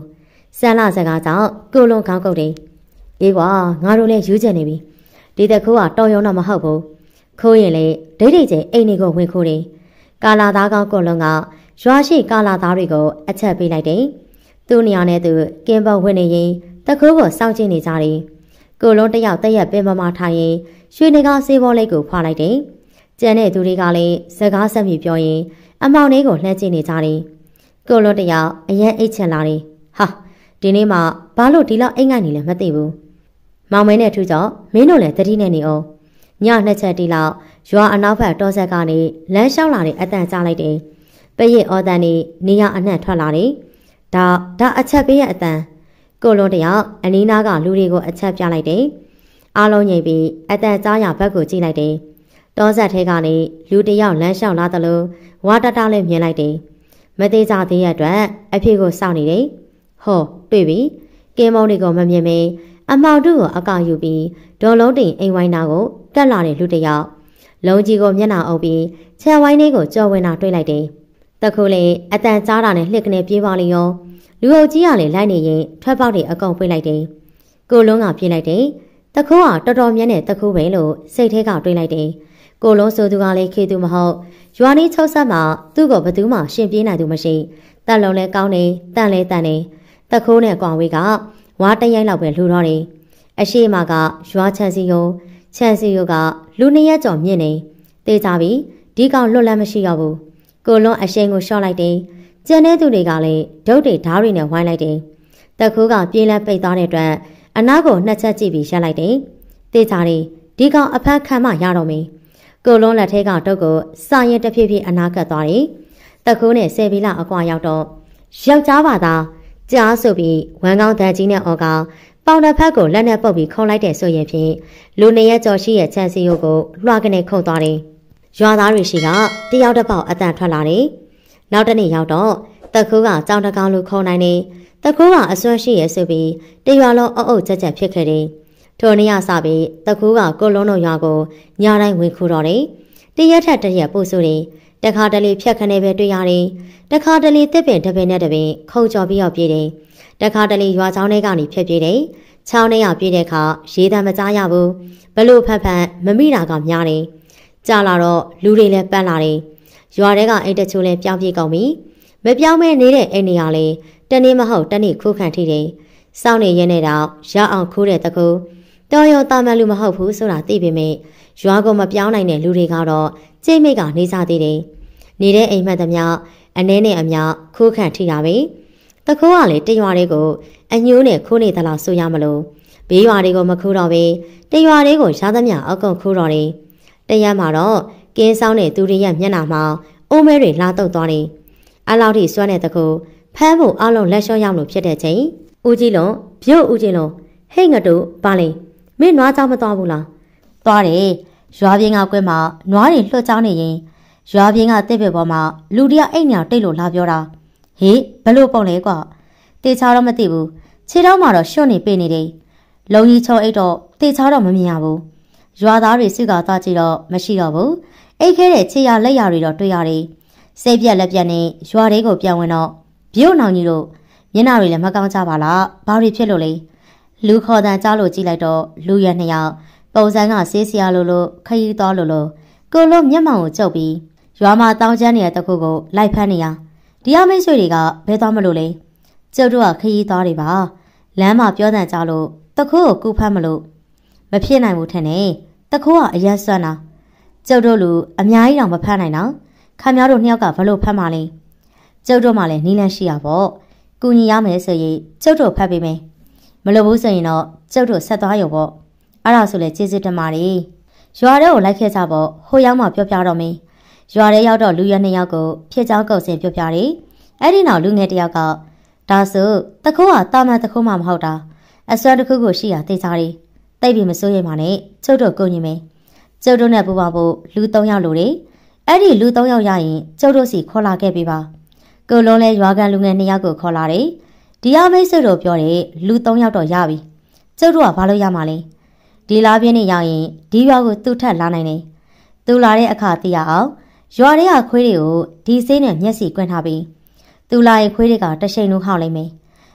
ဆန်လာစကားကြောင့်ကိုလွန်ခေါင်းကုတ်တယ်အေးကွာငါတို့လည်းယူကျင်နေပြီဒီတခိုးကတော်ရုံတော့မဟုတ်ဘူးခိုးရင်လေဒိတ်ဒိတ်ချင်းအိမ်တွေကိုဝင်ခိုးတယ်ကာလာသားကောင်းကိုလွန်ကရွာရှိကာလာသားတွေကိုအချက်ပေးလိုက်တယ်သူ့နေရာနဲ့သူကင်းပုတ်ဝင်နေရင်တခိုးကိုစောင့်ကြည့်နေကြတယ်ကိုလွန်တယောက်တရက်ပင်ပမာထိုင်ရင်ရွှေနေကားစေးဘောလေးကိုဖွာလိုက်တယ်ကျန်တဲ့သူတွေကလည်းစကားဆက်မြပြောရင်အမောင်လေးကိုလှမ်းကြည့်နေကြတယ်ကိုလွန်တယောက်အရင်အိတ်ချင်လာတယ်ဟာဒီနေ့မှဘာလို့ဒီလောက်အိတ်ငိုက်နေလဲမသိဘူးမောင်မဲနဲ့ထူကြောင့်မင်းတို့လည်းတတိနဲ့နေအောင်ညနှစ်ချက်တီလောက်ရွာအနောက်ဘက်တောဆက်ကနေလမ်းလျှောက်လာတဲ့အတန်ကြားလိုက်တယ်ပရိတ်အော်တန်နေနေရအနှံ့ထွက်လာတယ်ဒါဒါအချက်ပေးရဲ့အတန်ကိုလွန်တယောက်အနီးနားကလူတွေကိုအချက်ပြလိုက်တယ်အားလုံးညိပြီးအတန်ကြားရဘက်ကိုကြည့်လိုက်တယ်တောဆက်ထဲကနေလူတယောက်လမ်းလျှောက်လာတယ်လို့ဝါတတလေးမြင်လိုက်တယ်မသေးကြသေးတဲ့အတွက်အဖေကိုစောင့်နေတယ်ဟောတွေ့ပြီကင်းမုံတွေကိုမမြင်မင်းအမောင်တို့ကိုအကောက်ယူပြီးဒေါ်လုံးတင်အိမ်ဝိုင်းနာကိုကတ်လာတဲ့လူတယောက်လုံးကြီးကိုမျက်နှာအုပ်ပြီးခြံဝိုင်းလေးကိုကြော်ဝင်တာတွေ့လိုက်တယ်တခုလေအတန်ကြားတာနဲ့လှစ်ကနေပြေးပါလိရောလူအုပ်ကြီးကလည်းလိုက်နေရင်ထွက်ပေါက်တွေအကုန်ပိတ်လိုက်တယ်ကိုလုံးကပြေးလိုက်တယ်တခုကတော်တော်မြတ်တဲ့တခုပဲလို့စိတ်ထဲကတွေးလိုက်တယ်ကိုလုံးဆိုသူကလည်းခေသူမဟုတ်ရွာနီး၆ဆက်မှာသူ့ကိုဘသူမှရှင်ပြေးနိုင်သူမရှိတက်လုံးလဲကောင်းနေတန်လဲတန်နေတခိုးနဲ့ကွာဝေးကဝါတရိုက်လောက်ပဲလှူတော့တယ်အရှိမကရွာချန်စီယုံချန်စီယုံကလူနှစ်ရက်ကျော်မြင့်နေတေးကြပြီဒီကောင်လွတ်လပ်မရှိတော့ဘူးကိုလွန်အရှိန်ကိုရှော့လိုက်တယ်ကျန်တဲ့သူတွေကလည်းဒုတ်တွေဓားတွေနဲ့ဝိုင်းလိုက်တယ်တခိုးကပြေးလက်ပိတ်သွားတဲ့အတွက်အနားကိုနှစ်ချက်ကြည့်ပြီးရှက်လိုက်တယ်တေးကြတယ်ဒီကောင်အဖက်ခံမှရတော့မင်းကိုလွန်လက်ထဲကတုတ်ကိုစာရင်တဖြည်းဖြည်းအနားကပ်သွားတယ်တခိုးနဲ့ဆယ်ပီလာအကွာရောက်တော့ယောက်ျားပါသားကြားဆိုပြီးဝမ်းကောင်းတန်ကြီးနဲ့အော်ကောင်ပေါင်တစ်ဖက်ကိုလက်နဲ့ပုတ်ပြီးခုံလိုက်တဲ့ဆိုရင်ဖြင့်လူနေရကြော်ရှိရဲ့ချန်စီယိုကိုလွှာကနေခုန်သွားတယ်။ရွာသားတွေရှိကတယောက်တစ်ပေါက်အတန်ထွက်လာတယ်။နောက်တစ်နေ့ရောက်တော့တခိုးကကြောင်တကောင်လူခုံနိုင်နေတခိုးကအစွမ်းရှိရဲ့ဆိုပြီးတရွာလုံးအုပ်အုပ်ကြက်ကြက်ဖြစ်ခဲ့တယ်။ထိုနေ့ရစပြီးတခိုးကကိုလုံးတို့ရွာကိုညတိုင်းဝင်ခုတော့တယ်။တရက်ထက်တရက်ပို့ဆိုတယ်။တခါတလေဖြတ်ခနဲ့ပဲတွေ့ရတယ်။တခါတလေတစ်ပင်တစ်ပင်နဲ့တစ်ပင်ခုံကြော်ပြီးရောက်ပြေးတယ်။တခါတလေရွာချောင်းထဲကနေဖြတ်ပြေးတယ်။ချောင်းထဲရောက်ပြေးတဲ့အခါရေတံမကြားရဘူး။ဘလို့ဖက်ဖက်မမိတာကများတယ်။ကြာလာတော့လူတွေလည်းပတ်လာတယ်။ရွာထဲကအိမ်တချို့လည်းပြောင်းပြေးကုန်ပြီ။မပြောင်းမဲနေတဲ့အိမ်တွေကလည်းတနေ့မဟုတ်တနေ့ခိုးခံထိတယ်။စောင်းနေရင်းနဲ့တော့ရအောင်ခိုးတဲ့တကူတော်ရောတာမန်လူမဟုတ်ဘူးဆိုတာသိပေမဲ့ရွာကိုမပြောင်းနိုင်တဲ့လူတွေကတော့ကျိတ်မိတ်ကနေစားသေးတယ်။နေတဲ့အိမ်မှတ်သမျှအနှဲနဲ့အမျှခိုးခံထိတာပဲ။တခိုးကလေတရွာတွေကိုအညိုးနဲ့ခိုးနေသလားဆိုရမလို့ဘေးရွာတွေကိုမခိုးတော့ပဲတရွာတွေကိုရသမျှအကုန်ခိုးတော့တယ်။တရက်မှာတော့ကင်းဆောင်တဲ့သူတွေရဲ့မျက်နှာမှာအိုးမဲတွေလာတုတ်သွားတယ်။အလောက်ထိစွမ်းတဲ့တခိုးဖမ်းဖို့အလုံးလက်လျှော့ရောက်လို့ဖြစ်တဲ့ချိန်ဦးကြီးလုံးပြုတ်ဦးကြီးလုံးဟိတ်ငတို့ပါလေမင်းနွားเจ้าမသွားဘူးလားသွားတယ်ရွာပြင်းကကွဲမှာနွားတွေလွှတ်ချောင်းနေရင်ရွာပြင်းကတစ်ပစ်ပေါ်မှာလူတယောက်အိတ်ညာတိတ်လို့လာပြောတာဟေးဘလို့ပုံလဲကွာတေချာတော့မသိဘူးခြေထောက်မှာတော့ရှွတ်နေပေးနေတယ်လုံကြီးချုံအိတ်တော့တေချာတော့မမြင်ရဘူးရွာသားတွေစုကသွားကြည့်တော့မရှိတော့ဘူးအိတ်ခဲတဲ့ခြေရလက်ရတွေတော့တွေ့ရတယ်စိတ်ပြက်လက်ပြက်နဲ့ရွာတွေကိုပြန်ဝင်တော့ပြုတ်နောင်ကြီးတို့မျက်နှာတွေလည်းမကောင်းကြပါလားဘာတွေဖြစ်လို့လဲလူခေါ်တန်ကြားလို့ကြည့်လိုက်တော့လူရနှစ်ယောက်ပုံစံကဆေးစရာလိုလိုခရီးသွားလိုလိုကိုလုံးမျက်မှောင်ကိုကျုပ်ပြီးရွာမှာတောင်းကျမ်းနေတဲ့တခုကိုလိုက်ဖမ်းနေရဒီအမိတ်ဆွေတွေကဘဲသွားမလို့လဲကျုပ်တို့ကခရီးသွားတွေပါလမ်းမှာပြောတန်ကြလို့တခုကိုကူဖမ်းမလို့မဖြစ်နိုင်ဘူးထင်တယ်တခုကအရက်ဆွမ်းတာကျုပ်တို့လူအများကြီးတော့မဖမ်းနိုင်တော့ခမများတို့နှစ်ယောက်ကဘလို့ဖမ်းမှလဲကျုပ်တို့မှလည်းနီးလန်းရှိရပေါ့ကူညီရမယ်ဆိုရင်ကျုပ်တို့ဖတ်ပေးမယ်မလို့ဘူးဆိုရင်တော့ကျုပ်တို့ဆက်သွားရုံပေါ့အဲ့ဒါဆိုလေကျေးဇူးတင်ပါတယ်ရွာထဲကိုလိုက်ခဲ့ကြပေါ့ဟိုရောက်မှပြောပြတော့မင်းရွာထဲရောက်တော့လူရနှစ်ယောက်ကိုဖြစ်ချောင်းကုတ်စင်ပြောပြတယ်အဲ့ဒီနောက်လူငယ်တစ်ယောက်ကဒါဆိုတခိုးကတာမန်တခိုးမှမဟုတ်တာအစွမ်းတစ်ခုကိုရှိရသိကြတယ်တိတ်ပြီးမစိုးရိမ်ပါနဲ့ကျုပ်တို့ကိုညီမယ်ကျုပ်တို့နဲ့ပူပါဖို့လူသုံးယောက်လိုတယ်အဲ့ဒီလူသုံးယောက်ရရင်ကျုပ်တို့စီခေါ်လာခဲ့ပေးပါကိုလုံးလဲရွာကန်လူငယ်နှစ်ယောက်ကိုခေါ်လာတယ်ဒီအမိတ်ဆွေတို့ပြောတယ်လူသုံးယောက်တော့ရပြီကျုပ်တို့ကဘာလို့ရမှာလဲဒီလာပြင်းနေရောက်ရင်ဒီရွာကိုသူ့ထက်လာနိုင်တယ်သူလာတဲ့အခါသိရအောင်ရွာတွေကခွေးတွေကိုဒီဆေးနဲ့မျက်စိကွင်းထားပြီးသူလာရဲ့ခွေးတွေကတရှိန်လုံးဟောက်လိုက်မယ်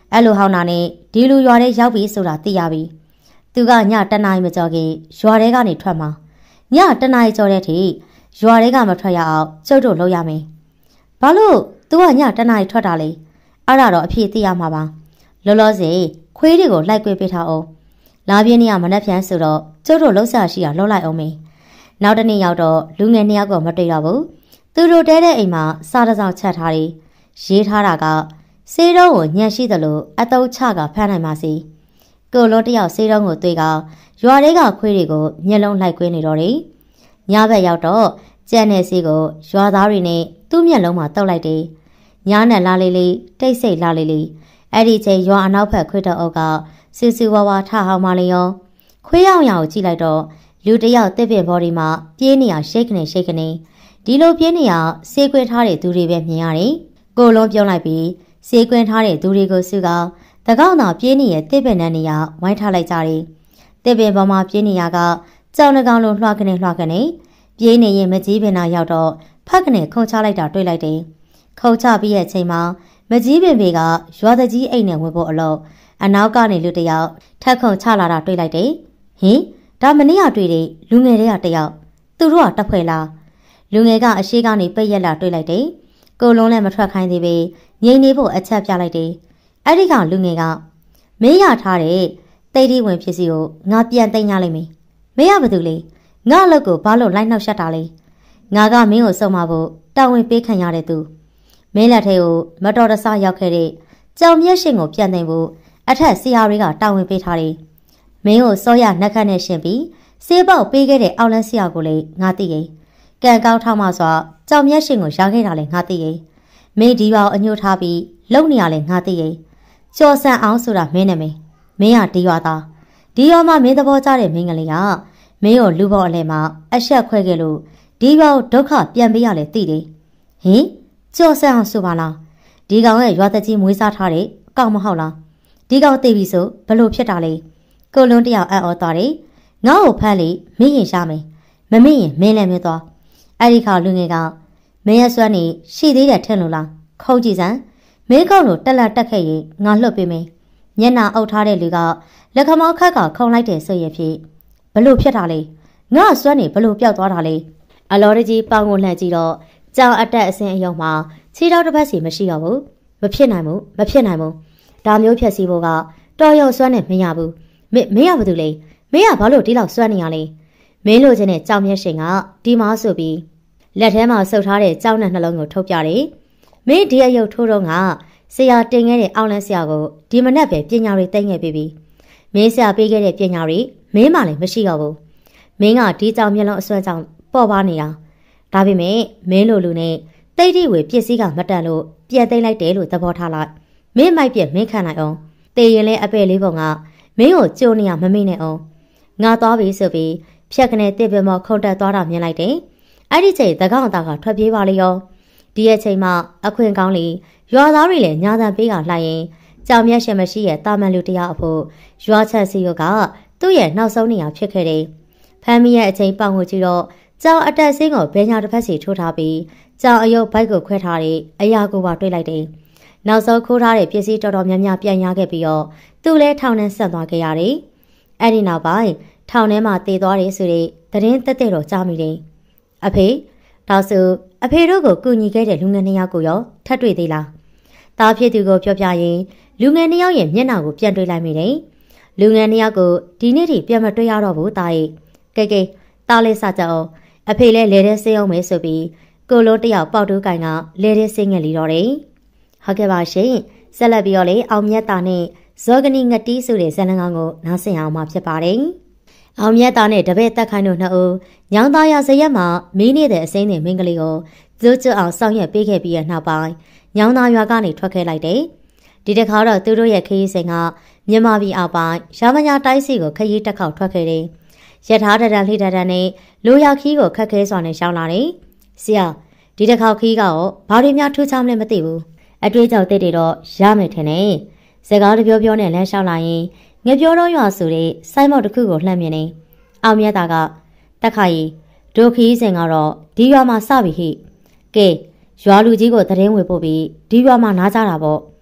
အဲ့လိုဟောင်းတာနဲ့ဒီလူရွာထဲရောက်ပြီဆိုတာသိရပြီသူကညတနားရီမကြော်ခင်ရွာထဲကနေထွက်မှာညတနားရီကြော်တဲ့ထိရွာထဲကမထွက်ရအောင်ကျုပ်တို့လုပ်ရမယ်ဘာလို့သူကညတနားရီထွက်တာလဲအဲ့ဒါတော့အဖြစ်သိရမှာပါလောလောဆယ်ခွေးတွေကိုလိုက်ကွေးပေးထားအောင်လာပြင်းနေရမနှက်ဖြန်းဆိုတော့ကျုပ်တို့လှုပ်ရှားရှိတာလှုပ်လိုက်အောင်မေနောက်တနေ့ရောက်တော့လူငယ်နှစ်ယောက်ကမတွေ့တော့ဘူးသူတို့တဲတဲ့အိမ်မှာစားတစောင်းချက်ထားတယ်ရေးထားတာကစေးတုံးကိုညံရှိသလိုအတုံးချကဖမ်းနိုင်ပါစေကိုလုံးတယောက်စေးတုံးကိုတွေ့ကရွာတွေကခွေးတွေကိုမျက်လုံးလိုက်ကွေးနေတော့တယ်ညဘက်ရောက်တော့ကြံတဲ့စီးကိုရွာသားတွေနဲ့သူ့မျက်လုံးမှာတုပ်လိုက်တယ်ညနဲ့လာလေးလေးတိတ်ဆိတ်လာလေးလေးအဲ့ဒီချိန်ရွာအနောက်ဘက်ခွေးတော်အုပ်ကစူစူဝါဝါထဟောင်းမလေးရောခွေးရောင်ရောင်ကိုကြည့်လိုက်တော့လူတယောက်တစ်ပင်ဘော်ဒီမှာပြေးနေရရှိတ်ကနေရှိတ်ကနေဒီလိုပြေးနေရစေးကွင်းထားတဲ့သူတွေပဲမြင်ရတယ်ကိုလုံးပြုံးလိုက်ပြီးစေးကွင်းထားတဲ့သူတွေကိုစုကတကောက်သာပြေးနေရတစ်ပင်နဲ့နေရဝိုင်းထားလိုက်ကြတယ်တစ်ပင်ပေါ်မှာပြေးနေရကကြောင်နှကောင်လိုလွှကနေလွှကနေပြေးနေရင်မကြီးပင်နာရောက်တော့ဖက်ကနေခုံချလိုက်တာတွေ့လိုက်တယ်ခုံချပြီးရဲ့ချိန်မှာမကြီးပင်ပေကရွာတကြီးအိတ်နဲ့ဝင်ဖို့အလို့အနောက်ကနေလူတယောက်ထက်ခုံချလာတာတွေ့လိုက်တယ်ဟင်ဒါမနေ့ကတွေ့တဲ့လူငယ်တွေကတယောက်သူတို့ကတက်ဖွဲ့လားလူငယ်ကအရှိကနေပိတ်ရက်လာတွေ့လိုက်တယ်ကိုလုံးလည်းမထွက်ခိုင်းသေးပဲငိမ့်နေဖို့အချက်ပြလိုက်တယ်အဲ့ဒီကလူငယ်ကမင်းရထားတဲ့တိတ်တိဝင်ဖြစ်စီကိုငါပြန်သိမ်းရလိမ့်မယ်မင်းရဘာတူလဲငါအလုပ်ကိုဘာလို့လိုက်နှောက်ရှက်တာလဲငါကမင်းကိုစုံမဖို့တာဝန်ပေးခံရတဲ့သူမင်းလက်ထဲကိုမတော်တဆရောက်ခဲ့တဲ့ကြောင်မျက်ရှင်ကိုပြန်သိမ်းဖို့အထက်ဆရာတွေကတာဝန်ပေးထားတယ်မင်းကိုစောရနှက်ခတ်နဲ့ရှင်ပြီးစေးပေါက်ပေးခဲ့တဲ့အောက်လန်းဆရာကိုလည်းငါသိရင်ကံကောင်းထောက်မှစွာကြောင်မျက်ရှင်ကိုရခဲ့တာလည်းငါသိရင်မင်းဒီပေါအညှို့ထားပြီးလုံနေရလဲငါသိရင်ကြော်ဆန်အောင်ဆိုတာမင်းနဲ့မင်းမင်းကဒီရွာသားဒီရွာမှာမင်းသဘောကျတဲ့မင်းကလေးကမင်းကိုလူပေါ်အလဲမှာအဆက်ခွဲခဲ့လို့ဒီပေါဒုက္ခပြန်ပေးရလဲသိတယ်ဟင်ကြော်ဆန်အောင်ဆိုပါလားဒီကောင်ရဲ့ရွာတကြီးမွေးစားထားတဲ့ကောင်မဟုတ်လားဒီကောင်သိပြီဆိုဘလို့ဖြစ်တာလဲကိုလုံးတယောက်အံ့ဩသွားတယ်ငါ့ကိုဖမ်းလေမင်းရင်ရှာမယ်မမင်းရင်မင်းလည်းမင်းသွားအဲ့ဒီခါလူငယ်ကမင်းရဆွမ်းနေရှိသေးတယ်ထင်လို့လားခုံးကြည့်စမ်းမင်းကောက်လို့တက်လက်တက်ခဲ့ရင်ငါလှုပ်ပေးမယ်မျက်နှာအုပ်ထားတဲ့လူကလက်ခမောင်းခက်ကခုံလိုက်တယ်ဆိုရဖြစ်ဘလို့ဖြစ်တာလဲငါဆွမ်းနေဘလို့ပျောက်သွားတာလဲအလော်တကြီးပေါင်ကိုလှန်ကြည့်တော့ကြောင်အတက်အစင်အယုံမှာခြေထောက်တစ်ပတ်စီမရှိတော့ဘူးမဖြစ်နိုင်ဘူးမဖြစ်နိုင်ဘူးဒါမျိုးဖြက်စီဖို့ကတော်ရုံဆွမ်းနဲ့မရဘူးမင်းမင်းရဘာတူလဲမင်းကဘာလို့ဒီလောက်ဆွမ်းနေရလဲမင်းလိုချင်တဲ့ကြောင်မျက်ရှင်ကဒီမှာဆိုပြီးလက်ထဲမှာဆုပ်ထားတဲ့ကြောင်နဲ့နှလုံးကိုထုတ်ပြတယ်မင်းဒီအယုတ်ထိုးတော့ကဆရာတင်ခဲ့တဲ့အောက်လန်းဆရာကိုဒီမနက်ပဲပညာတွေသိငယ်ပြီးပြီမင်းဆရာပေးခဲ့တဲ့ပညာတွေမင်းမှလည်းမရှိတော့ဘူးမင်းကဒီကြောင်မျက်လုံးအစွမ်းကြောင့်ပေါ်ပါနေတာဒါပေမဲ့မင်းလိုလူနဲ့တိတ်တိဝေပစ္စည်းကမတန်လို့ပြက်သိမ့်လိုက်တယ်လို့သဘောထားလိုက်မင်းမိုက်ပြက်မင်းခံနိုင်အောင်တေရင်လဲအပဲ့လေးပုံကမင်းကိုကြိုးနေရမမိနဲ့အောင်ငါသွားပြီဆိုပြီးဖြက်ကနေတစ်ပင်မော်ခုန်တက်သွားတာမြင်လိုက်တယ်အဲ့ဒီချိန်သကောင်းသားကထွက်ပြေးပါလေရောဒီရဲ့ချိန်မှာအခွင့်ကောင်းလေရွာသားတွေလည်းညာတန်ပေးကလှိုင်းရင်ကြောင်မျက်ရှင်မရှိရဲ့တာမန်လူတယောက်အဖို့ရွာချက်စီကသူ့ရဲ့နောက်ဆုံးနေရာဖြစ်ခဲ့တယ်ဖမ်းမိရဲ့အချိန်ပေါင်ကိုကြည့်တော့ကြောင်အတက်စင်းကိုဘဲညာတစ်ဖက်စီထိုးထားပြီးကြောင်အယုတ်ဘိုက်ကိုခွဲထားတဲ့အရာကိုပါတွေ့လိုက်တယ်နောက်ဆုံးခိုးထားတဲ့ပစ္စည်းတော်တော်များများပြန်ရခဲ့ပြီးတော့သူ့လဲထောင်ထဲဆက်သွားခဲ့ရတယ်အဲ့ဒီနောက်ပိုင်းထောင်ထဲမှာတည်သွားတယ်ဆိုတဲ့သတင်းတက်တဲ့တော့ကြားမိတယ်အဖေဒါဆိုအဖေတို့ကိုကူညီခဲ့တဲ့လူငယ်နှစ်ယောက်ကိုရောထပ်တွေ့သေးလားတားဖြစ်သူကိုပြောပြရင်လူငယ်နှစ်ယောက်ရဲ့မျက်နှာကိုပြန်တွေ့လိုက်မိတယ်လူငယ်နှစ်ယောက်ကိုဒီနေ့ထိပြန်မတွေ့ရတော့ဘူးတားရဲ့ကဲကဲတားလေးစကြအောင်အဖေလည်းလဲတဲ့ဆေးအောင်မယ်ဆိုပြီးကိုလုံးတယောက်ပေါက်တူးကင်ကလဲတဲ့ဆေးငယ်လီတော့တယ်ဟုတ်ကဲ့ပါရှင်ဆက်လက်ပြီးတော့လေအောင်မြတ်တာနဲ့ဇောဂနီငတီးဆိုတဲ့ဇာတ်လမ်းကိုနားဆင်အောင်မှာဖြစ်ပါတယ်အောင်မြတ်တာနဲ့တပည့်တက်ခိုင်းတို့နှစ်ဦးညောင်သားရဇရက်မှာမင်းနေတဲ့အစိမ့်တဲ့မင်းကလေးကိုဇွတ်ကျွအောင်စောင့်ရက်ပေးခဲ့ပြီးရနောက်ပိုင်းညောင်သားရွာကနေထွက်ခဲ့လိုက်တယ်ဒီတစ်ခါတော့သူတို့ရဲ့ခရီးစဉ်ကမြန်မာပြည်အောက်ပိုင်းရာမညာတိုင်းစီကိုခရီးတက်ခေါက်ထွက်ခဲ့တယ်ရထားတရံလှိတရံနဲ့လိုရခီးကိုခက်ခဲစွာနဲ့ရှောင်းလာတယ်ဆရာဒီတစ်ခါခီးကရောဘာတွေများထူးခြားမလဲမသိဘူးအတွေ့အကြုံတိတ်တွေတော့ရမယ်ထင်တယ်စကားတပြောပြောနဲ့လမ်းလျှောက်လာရင်ငပြောတော့ရွာဆိုတဲ့စိုင်းမောက်တစ်ခုကိုလှမ်းမြင်နေအောင်မြတ်တာကတက်ခါရီဒိုခီးစင်ကတော့ဒီရွာမှာစပြီဟိကဲရွာလူကြီးကိုသတင်းဝေပို့ပြီးဒီရွာမှာနားကြတာပေါ့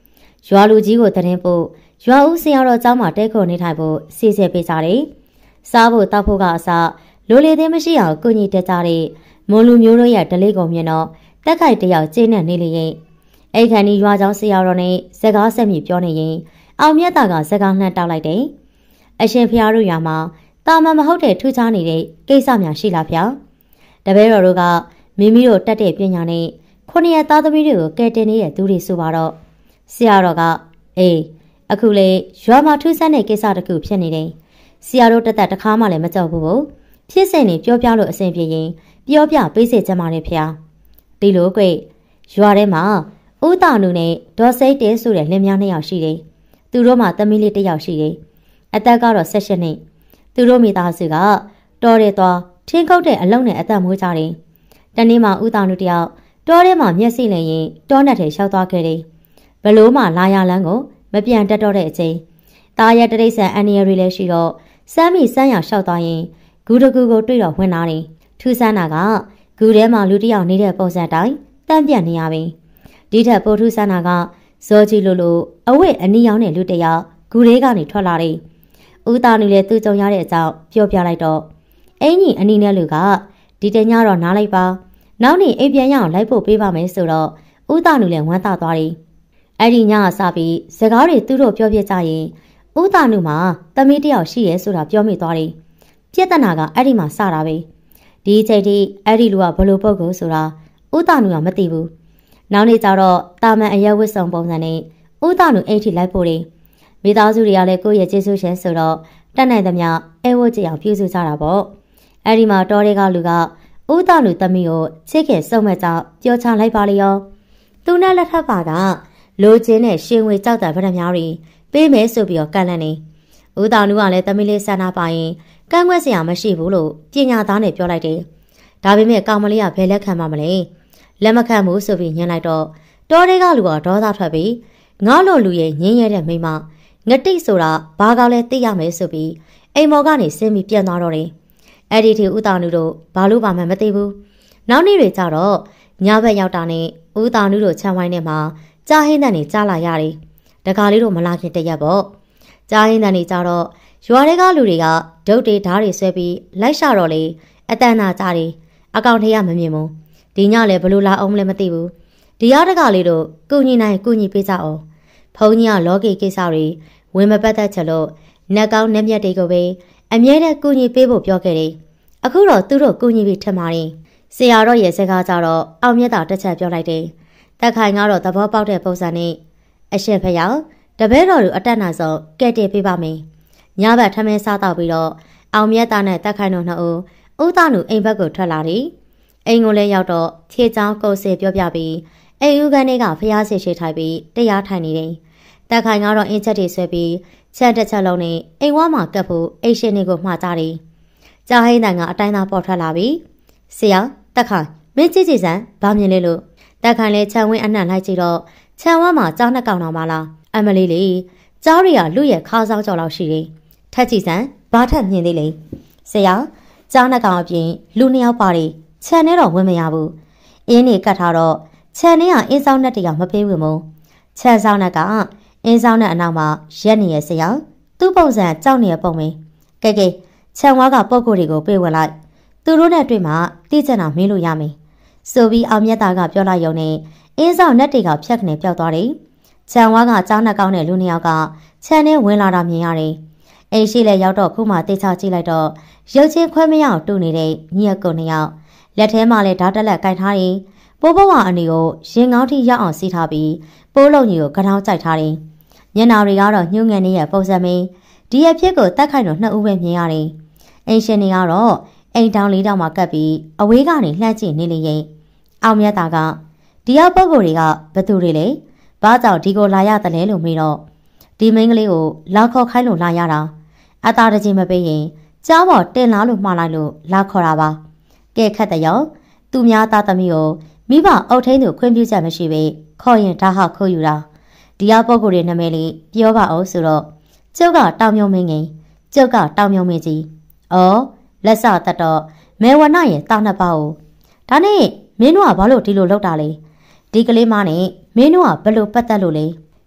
ရွာလူကြီးကိုတရင်ပို့ရွာဦးဆရာတော်เจ้าမှာတဲခုံနေထိုင်ဖို့စီစဉ်ပေးကြတယ်စားဖို့တောက်ဖို့ကအစလိုလေသေးမရှိအောင်ကုညီတက်ကြတဲ့မွန်လူမျိုးတို့ရဲ့ဒလေးကုံမြင်တော့တက်ခိုက်တယောက်ကျင်းနဲ့နေလေရင်အိတ်ခန်ဒီရွာเจ้าဆရာတော်နဲ့စကားဆက်မြပြောနေရင်အောင်မြတ်တာကစကားနှံ့တောက်လိုက်တယ်အရှင်ဖျားတို့ရွာမှာတာမန်မဟုတ်တဲ့ထူးခြားနေတဲ့ကိစ္စများရှိလားဗျာတပည့်တော်တို့ကမိမိတို့တက်တဲ့ပညာနဲ့ခုနှစ်ရက်သားသမီးတွေကိုကယ်တင်နေတဲ့သူတွေဆိုပါတော့ဆရာတော်ကအေးအခုလေရွာမှာထူးဆန်းတဲ့ကိစ္စတစ်ခုဖြစ်နေတယ်ဆရာတို့တက်တက်တစ်ခါမှလည်းမကြောက်ဘူးဖြစ်စဉ်နေပြောပြလို့အဆင်ပြေရင်ပြောပြပေးစေချင်ပါတယ်ဖေ။ဒီလိုကွရွာထဲမှာဦးတာနုနဲ့ဒေါ်စိတ်တဲဆိုတဲ့လင်မယားနှစ်ယောက်ရှိတယ်။သူတို့မှသမီးလေးတစ်ယောက်ရှိတယ်။အသက်ကတော့၁၈နှစ်။သူတို့မိသားစုကတော်ရဲသွားထင်းခုတ်တဲ့အလုံးနဲ့အသက်မွေးကြတယ်။တနေ့မှဦးတာနုတယောက်တောထဲမှာမျက်စိလည်ရင်တောနက်ထဲလျှောက်သွားခဲ့တယ်။ဘလို့မှလာရလန်းကိုမပြန်တတ်တော့တဲ့အချိန်တားရတရိษံအန်နီယရီလည်းရှိတော့စမ်းမိစမ်းရလျှောက်သွားရင်ဂူတကူကိုတွေ့တော့ဝင်လာတယ်ထူးဆန်းတာကဂူထဲမှာလူတစ်ယောက်နေတဲ့ပုံစံတိုင်းတန့်ပြန့်နေရပြီဒီထက်ပိုထူးဆန်းတာကဇော်ကြီးလိုလိုအဝတ်အနီရောင်တဲ့လူတစ်ယောက်ဂူထဲကနေထွက်လာတယ်ဦးသားနူလည်းသူ့ကြုံရတဲ့အကြောင်းပြောပြလိုက်တော့အင်းကြီးအနီနဲ့လူကဒီတညတော့နားလိုက်ပါနောက်နေ့အိမ်ပြန်ရအောင်လိုက်ဖို့ပေးပါမယ်ဆိုတော့ဦးသားနူလည်းဝမ်းသာသွားတယ်အဲ့ဒီညကစပြီးစကားတွေသူတို့ပြောပြကြရင်ဦးသားနုမှာသမီးတယောက်ရှိရဲဆိုတာပြောမိသွားတယ်။ပြဿနာကအဲ့ဒီမှာစတာပဲ။ဒီအချိန်ထိအဲ့ဒီလူကဘလို့ပုတ်ကိုဆိုတာဦးသားနုကမသိဘူး။နောက်နေ့ကျတော့တာမန်အရက်ဝတ်ဆောင်ပုံစံနဲ့ဦးသားနုအိတ်ထိလိုက်ဖို့တယ်။မိသားစုတွေကလည်းကိုယ့်ရဲ့ကျေးဇူးရှင်ဆိုတော့တတ်နိုင်သမျှအဲဝတ်ကြအောင်ပြုစုကြတာပေါ့။အဲ့ဒီမှာတော်တွေကလူကဦးသားနုသမီးကိုချစ်ခင်စုံမဲ့ကြောင့်ပြောချလိုက်ပါလေရော။သူနဲ့လက်ထပ်ပါကလိုချင်တဲ့ရှင်ဝေကြောက်တာဗရမများတွေပေးမယ်ဆိုပြီးတော့ကန့်လန့်နေဦးတောင်နူကလည်းသမီးလေးဆန္ဒပါရင်ကန့်ကွက်စရာမရှိဘူးလို့ပညာသားနဲ့ပြောလိုက်တယ်ဒါပေမဲ့ကောင်မလေးကဘယ်လက်ခံမှမလဲလက်မခံဘူးဆိုပြီးညှင်းလိုက်တော့တောတွေကလူကဒေါသထွက်ပြီးငါလိုလူရဲ့ညင်းရတဲ့မိမငတိဆိုတာဘာကောင်းလဲသိရမယ်ဆိုပြီးအိမ်မော်ကနေဆင်းပြီးပြန်သွားတော့တယ်အဲ့ဒီထိဦးတောင်နူတို့ဘာလို့ပါမှမသိဘူးနောက်နေ့တွေကျတော့ညဘက်ရောက်တာနဲ့ဦးတောင်နူတို့ခြံဝိုင်းထဲမှာကြားဟင်းတန်နေကြားလာရတယ်တကားလေးတို့မလာခင်တရက်ပေါ့ကြားဟင်းတန်နေကြတော့ရွာတွေကလူတွေကဒုတ်တွေဓားတွေဆွဲပြီးလိုက်ရှာတော့လေအတန်သာကြားတယ်အကောင်ထရမမြင်ဘူးဒီညလည်းဘလို့လာအောင်လည်းမသိဘူးဒီရတကားလေးတို့ကုညီနိုင်ကုညီပေးကြအောင်ဖုန်းကြီးကလောကီကိစ္စတွေဝင်မပတ်သက်ချက်လို့နက်ကောင်းနက်မြက်တွေကိုပဲအမြဲတမ်းကုညီပေးဖို့ပြောခဲ့တယ်အခုတော့သူတို့ကုညီပြီးထင်ပါတယ်ဆရာတော်ရဲ့စကားကြတော့အောင်မြတ်တာတစ်ချက်ပြောလိုက်တယ်တက်ခိုင်ကတော့သဘောပေါက်တဲ့ပုံစံနဲ့အရှင်ဖယောင်းတပည့်တော်တို့အတက်နာဆုံးကဲ့တင်ပေးပါမယ်။ညဘက်ထမင်းစားတော့ပြီးတော့အောင်မြတ်သားနဲ့တက်ခိုင်တို့နှစ်ဦးဦးသားနုအိမ်ဘက်ကိုထွက်လာတယ်။အိမ်ကိုလည်းရောက်တော့ခြေချောင်းကုတ်စေပြောပြပြီးအိမ်ဦးခန်းထဲကဖျားစီရှိထိုင်ပြီးတရားထိုင်နေတယ်။တက်ခိုင်ကတော့အင်းချက်တွေဆွဲပြီးချက်တစ်ချက်လုံးနဲ့အိမ်ဝါမှာကပ်ဖို့အိမ်ရှင်တွေကိုမှားကြတယ်။ကြားဟိန်းတန်ကအတိုင်းသားပေါ်ထွက်လာပြီးဆရာတက်ခိုင်မင်းကြည့်ကြည့်စမ်းဗာမြင်လေလို့တက်ခိုင်လည်းခြံဝင်းအနှံ့လိုက်ကြည့်တော့ခြံဝါမှာကြားနှစ်ကောင်တော်မလားအမလေးလေးကြားရီကလူရဲ့ခါးဆောင်ကြော်လောက်ရှိတယ်ထက်ကြည့်စမ်းဘာထက်မြင်သေးလေဆရာကြားနှစ်ကောင်အပြင်လူနှစ်ယောက်ပါတယ်ခြံထဲတော့ဝင်မရဘူးအင်းနေကတ်ထားတော့ခြံထဲကအင်းဆောင်နဲ့တယောက်မပေးဝင်ဘူးခြံဆောင်နဲ့ကအင်းဆောင်နဲ့အနောက်မှာရက်နေရဆရာသူ့ပုံစံကြောက်နေတဲ့ပုံပဲကဲကဲခြံဝါကပုံကိုယ်တွေကိုပေးဝင်လိုက်သူတို့နဲ့တွေ့မှတိကျတာမင်းလို့ရမယ်ဆိုပြီးအောင်မြတ်သားကပြောလိုက်ရုံနဲ့အင်းဆောင်နဲ့တွေကဖြတ်ခနဲ့ပျောက်သွားတယ်။ခြံဝါကကြားနှကောင်းတဲ့လူနှစ်ယောက်ကခြံထဲဝင်လာတာမြင်ရတယ်။အိမ်ရှိလည်းရောက်တော့ခုမှတေချာကြည့်လိုက်တော့ရုပ်ချင်းခွဲမရအောင်တူနေတဲ့ညီအကိုနှစ်ယောက်လက်ထဲမှာလည်းဓာတ်တက်လက်ကင်ထားတယ်။ပိုးဘဝအနေကိုရင်ကောင်းထိရောက်အောင်စီးထားပြီးပိုးလုံးကြီးကိုကထောင်းကြိုက်ထားတယ်။ညနာတွေကတော့ညှို့ငန်နေတဲ့ပုံစံမင်းဒီအဖြစ်ကိုတက်ခိုင်တော့နှစ်ဦးပဲမြင်ရတယ်။အိမ်ရှင်တွေကတော့အိမ်တောင်လေးတောင်မှာကပ်ပြီးအဝေးကနေလှမ်းကြည့်နေလေရင်အောင်မြတ်တာကဒီရောက်ပုဂ္ဂိုလ်တွေကဘသူတွေလဲဘာကြောင့်ဒီကိုလာရတယ်လဲလို့မေးတော့ဒီမိန်းကလေးကိုလာခေါ်ခိုင်းလို့လာရတာအသားတကြီးမပေးရင်ကြားပေါ်တင်လာလို့မှားလိုက်လို့လာခေါ်တာပါကဲခတ်တဲ့ရောသူများသားသမီးကိုမိဘအုပ်ထိန်သူခွင့်ပြုချက်မရှိပေခေါ်ရင်ဒါဟာခိုးယူတာဒီရောက်ပုဂ္ဂိုလ်တွေနာမည်လေးပြောပါအောင်ဆိုတော့ကျုပ်ကတောင်မြုံမင်းငင်ကျုပ်ကတောင်မြုံမင်းကြီးအော်လက်စတတ်တော့မဲဝနရဲ့တာနှစ်ပါးကိုဒါနဲ့မင်းတို့ကဘာလို့ဒီလိုလုပ်တာလဲဒီကလေးမနဲ့မင်းတို့ကဘယ်လိုပတ်သက်လို့လဲ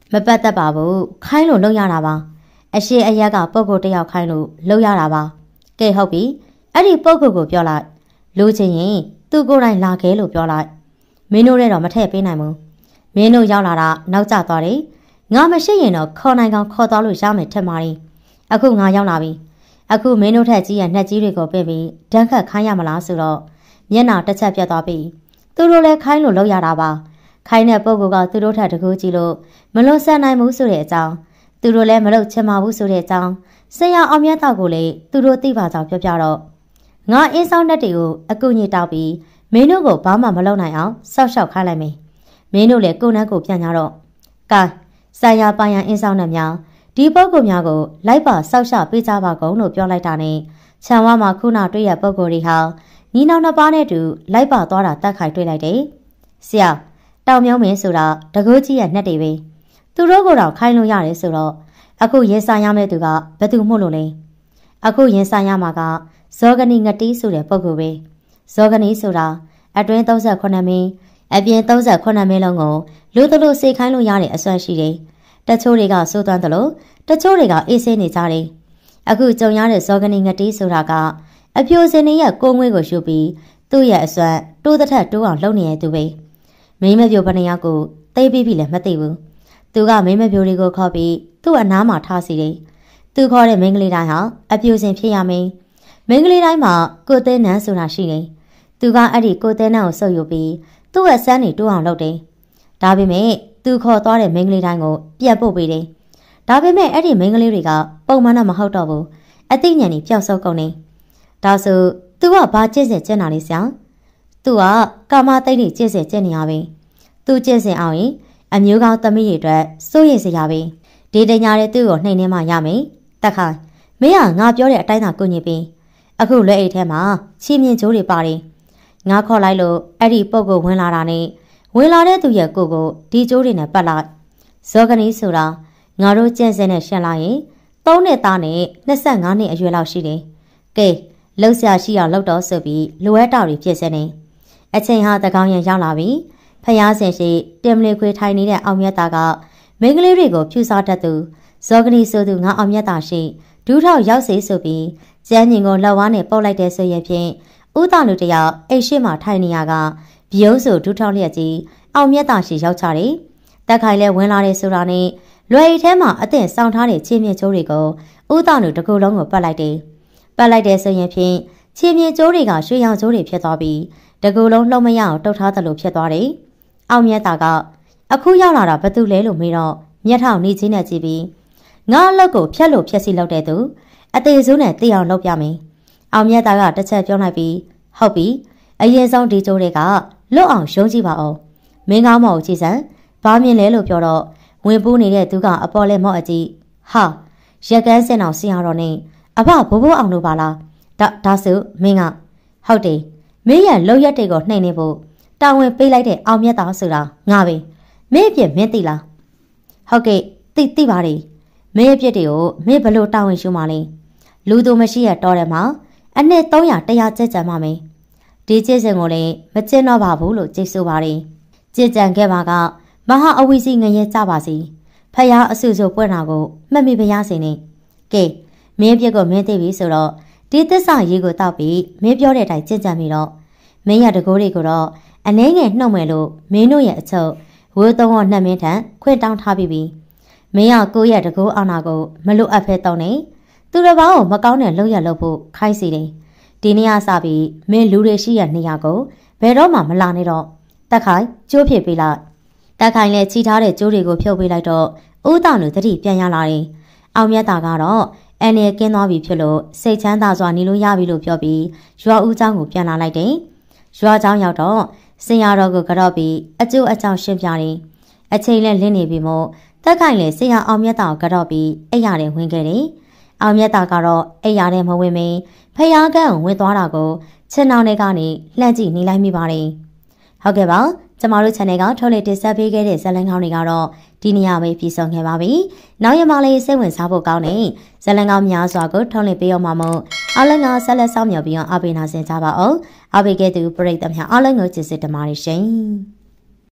မပတ်သက်ပါဘူးခိုင်းလို့လုပ်ရတာပါအရှိအရက်ကပုဂ္ဂိုလ်တယောက်ခိုင်းလို့လုပ်ရတာပါကဲဟုတ်ပြီအဲ့ဒီပုဂ္ဂိုလ်ကိုပြောလိုက်လူချင်းရင်သူကိုယ်တိုင်လာခဲ့လို့ပြောလိုက်မင်းတို့လည်းတော့မထည့်ပေးနိုင်ဘူးမင်းတို့ရောက်လာတာနောက်ကျသွားတယ်ငါမရှိရင်တော့ခေါ်နိုင်ကောင်ခေါ်သွားလို့ရမယ်ထင်ပါတယ်အခုငါရောက်လာပြီအခုမင်းတို့ထက်ကြီးရဲ့နှက်ကြီးတွေကိုပြပြီးဓာတ်ခတ်ခိုင်းရမလားဆိုတော့မျက်နှာတစ်ချက်ပြတ်သွားပြီသူတို့လည်းခိုင်းလို့လုပ်ရတာပါခိုင်းတဲ့ပုဂ္ဂိုလ်ကသူတို့ထက်တကူကြီးလို့မလွန်ဆန်နိုင်ဘူးဆိုတဲ့အကြောင်းသူတို့လည်းမလုပ်ချင်ပါဘူးဆိုတဲ့အကြောင်းဆရာအောင်မြတ်တော်ကိုလည်းသူတို့သိပါကြောင်းပြောပြတော့ငါအင်းဆောင်တဲ့တွေကိုအကူညီတောက်ပြီးမင်းတို့ကိုဘာမှမလုပ်နိုင်အောင်စောက်ရှောက်ခိုင်းလိုက်မယ်မင်းတို့လည်းကိုယ်နှက်ကိုပြန်ကြတော့ကဲဆရာပိုင်ရန်အင်းဆောင်တဲ့များဒီပုဂ္ဂိုလ်များကိုလိုက်ပါစောက်ရှောက်ပေးကြပါကုန်လို့ပြောလိုက်တာနဲ့ခြံဝါမှာခုနတွေ့ရပုဂ္ဂိုလ်တွေဟာညီနောင်နှစ်ပါးနဲ့တူလိုက်ပါသွားတာတက်ခိုင်တွေ့လိုက်တယ်ဆရာတောင်မြောင်းမင်းဆိုတာတကိုးကြီးရဲ့နှက်တွေပဲသူတို့ကိုတော့ခိုင်းလို့ရတယ်ဆိုတော့အခုရင်ဆိုင်ရမယ့်သူကဘယ်သူမှုလို့လဲအခုရင်ဆိုင်ရမှာကဇောဂနီငတီးဆိုတဲ့ပုဂ္ဂိုလ်ပဲဇောဂနီဆိုတာအတွင်းသုံးဆယ်ခုနှစ်မင်းအပြင်သုံးဆယ်ခုနှစ်မင်းလုံးကိုလူတလူစေခိုင်းလို့ရတဲ့အစွမ်းရှိတယ်တချို့တွေကစိုးသွမ်းတယ်လို့တချို့တွေကအေးဆေးနေကြတယ်အခုကြုံရတဲ့ဇောဂနီငတီးဆိုတာကအပြိုစင်ရဲ့ကိုငွေကိုယူပြီးသူ့ရဲ့အစွမ်းတိုးတဲ့ထက်တိုးအောင်လုပ်နေရသူပဲမိမပြိုဘဏ္ဍာကိုသိပြီးပြီလည်းမသိဘူးသူကမိမပြိုတွေကိုခေါ်ပြီးသူ့အနားမှာထားစီတယ်သူခေါ်တဲ့မိန်းကလေးတိုင်းဟာအပြိုစင်ဖြစ်ရမယ်မိန်းကလေးတိုင်းမှာကိုသေးနန်းဆိုတာရှိတယ်သူကအဲ့ဒီကိုသေးနန်းကိုဆုပ်ယူပြီးသူ့ရဲ့စမ်းနေတိုးအောင်လုပ်တယ်ဒါပေမဲ့သူခေါ်သွားတဲ့မိန်းကလေးတိုင်းကိုပြတ်ပုတ်ပေးတယ်ဒါပေမဲ့အဲ့ဒီမိန်းကလေးတွေကပုံမှန်တော့မဟုတ်တော့ဘူးအသိဉာဏ်ကြီးပျောက်ဆုံးကုန်နေဒါဆိုသူကဘာကျင့်စဉ်ကျင့်တာလဲဆရာသူကကာမသိတိကျင့်စဉ်ကျင့်နေရပြီသူကျင့်စဉ်အောင်ရင်အမျိုးကောင်းသမီးတွေအတွက်စိုးရိမ်စရာပဲဒီတညာတဲ့သူ့ကိုနှိမ်နှင်းမှရမယ်တက်ခိုင်မင်းကငါပြောတဲ့အတိုင်းသာကိုညစ်ပြီးအခုလွဲအိတ်ထဲမှာချီမြင့်ကြိုးတွေပါတယ်ငါခေါ်လိုက်လို့အဲ့ဒီပုတ်ကိုဝင်လာတာနဲ့ဝင်လာတဲ့သူရဲ့ကိုကိုဒီကြိုးတွေနဲ့ပတ်လိုက်ဇောဂနီဆိုတာငါတို့ကျင့်စဉ်နဲ့ရှင်းလိုက်ရင်သုံးနှစ်သားနဲ့နှစ်ဆယ့်ငါးနှစ်အရွယ်လောက်ရှိတယ်ကဲလှုပ်ရှားရှိအောင်လှုပ်တော့ဆိုပြီးလိုအပ်တာတွေဖြစ်စနေအချိန်ဟာတကောင်းရရောက်လာပြီဖျားဆင်ရှိတင်မလီခွေထိုင်နေတဲ့အောင်မြတ်သားကမိန်းကလေးတွေကိုဖြူစားတတ်သူဇောဂနီဆိုသူငါအောင်မြတ်သားရှိဒူးထောက်ရောက်စေဆိုပြီးကျန်းညင်ကိုလောက်ဝါးနဲ့ပုတ်လိုက်တဲ့ဆိုရဖြင့်ဥဒလူတယောက်အိတ်ရှိမှထိုင်နေရကဗျုံးဆိုဒူးထောက်လျက်ကြီးအောင်မြတ်သားရှိရောက်ချတယ်တက်ခိုင်လဲဝင်လာတဲ့ဆိုတာနဲ့လွယ်ရီထဲမှာအသင့်ဆောင်ထားတဲ့ချင်းမြင့်ကျိုးတွေကိုဥဒလူတစ်ခုလုံးကိုပတ်လိုက်တယ်ပတ်လိုက်တဲ့ဆိုရင်ဖြင့်ချင်းမြင့်ကျိုးတွေကရွှေရောင်ကျိုးတွေဖြစ်သွားပြီးတကူလုံးလှုပ်မရအောင်တုတ်ထားသလိုဖြစ်သွားတယ်အောင်မြတ်သားကအခုရောက်လာတာဘာတူလဲလို့မေးတော့မျက်ထောင်နေချင်းနဲ့ကြည့်ပြီးငါအလုပ်ကိုဖျက်လို့ဖျက်စီလုပ်တဲ့သူအသေးစိုးနဲ့သိအောင်လုပ်ပြမယ်အောင်မြတ်သားကတစ်ချက်ပြောလိုက်ပြီးဟုတ်ပြီအရင်ဆုံးဒီကျိုးတွေကလွတ်အောင်ရုံးကြည့်ပါအောင်မင်းကောင်းမဟုတ်ကြည်စံဘာမြင်လဲလို့ပြောတော့ဝင်ပူးနေတဲ့သူကအပေါ်လဲမော့အကြည့်ဟာရက်ကန်းစင်အောင်ဆင်ရတော့နေအဖဘိုးဘိုးအောင်လို့ပါလားဒါဒါဆိုမင်းကဟုတ်တယ်မင်းရဲ့လောက်ရက်တွေကိုနှိမ်နေဖို့တာဝန်ပေးလိုက်တဲ့အောင်မြတ်သားဆိုတာငါပဲမင်းအပြစ်မင်းသိလားဟုတ်ကဲ့သိသိပါတယ်မင်းအပြစ်တွေကိုမင်းဘလို့တာဝန်ရှုမှလဲလူသူမရှိရတော့တယ်မှာအနှစ်သုံးရာတရာကျက်ကြံပါမယ်ဒီကျင့်စဉ်ကိုလည်းမကျင့်တော့ပါဘူးလို့ကြိတ်ဆိုပါတယ်ကျင့်ကြံခဲ့ပါကမဟာအဝီစီငရဲကြပါစီဖယားအဆူဆူပွင့်တာကိုမှတ်မိပါရစေနဲ့ကဲမင်းအပြစ်ကိုမင်းသိပြီဆိုတော့ဒီသစ္စာရေးကိုတောက်ပြီးမင်းပြောတဲ့အတိုင်းကျင့်ကြံပြီးတော့မင်းရတကိုးတွေကိုတော့အနှဲငယ်နှုတ်မယ်လို့မင်းတို့ရဲ့အချုပ်ဝိုးသုံးဟောနှက်မင်းထံခွင့်တောင်းထားပြီးပြီမင်းကကိုယ့်ရဲ့တကိုးအောင်နာကိုမလို့အပ်ဖဲတောင်းနေသူတစ်ပါးကိုမကောင်းတဲ့လုပ်ရလုပ်ဖို့ခိုင်းစီတယ်ဒီနေ့ကစပြီးမင်းလူတွေရှိရနေရကိုဘယ်တော့မှမလာနဲ့တော့တက်ခိုင်ကျိုးဖြစ်ပေးလိုက်တက်ခိုင်လည်းချီထားတဲ့ကျိုးတွေကိုဖြုတ်ပေးလိုက်တော့ဥတောင်လူတတိပြန်ရလာတယ်အောင်မြတ်တာကတော့အန်ရကင်းသွားပြီဖြစ်လို့စိတ်ချမ်းသာစွာနေလို့ရပြီလို့ပြောပြီးရွာဦးเจ้าကိုပြန်လာလိုက်တယ်ရွာเจ้าရောက်တော့စင်ရတော်ကိုကြော့ပြီးအကျိုးအကြောင်းရှင်းပြတယ်အချိန်လည်းလင်းနေပြီမို့တက်ခိုင်လည်းစင်ရအောင်မြတ်တာကိုကြော့ပြီးအိယာထဲဝင်ခဲ့တယ်အောင်မြတ်တာကတော့အိယာထဲမဝင်မင်းဖယားကန်းကိုဝင်သွားတာကိုချင်းနောင်တွေကနေလှမ်းကြည့်နေလိုက်မိပါတယ်ဟုတ်ကဲ့ပါကျမတို့ channel ကထုတ်လွှင့်တင်ဆက်ပေးခဲ့တဲ့ဇာတ်လမ်းကောင်းတွေကတော့ဒီနေ့ပဲပြည့်စုံခဲ့ပါပြီ။နောက်ရမလေးစိတ်ဝင်စားဖို့ကောင်းတဲ့ဇာတ်လမ်းကောင်းများစွာကိုထုတ်လွှင့်ပေးအောင်ပါမို့အားလုံးကဆက်လက်ဆောင်မြော်ပြီးအောင်အားပေးနာဆင်ကြပါအောင်။အားပေးခဲ့သူပရိသတ်များအားလုံးကိုကျေးဇူးတင်ပါတယ်ရှင်။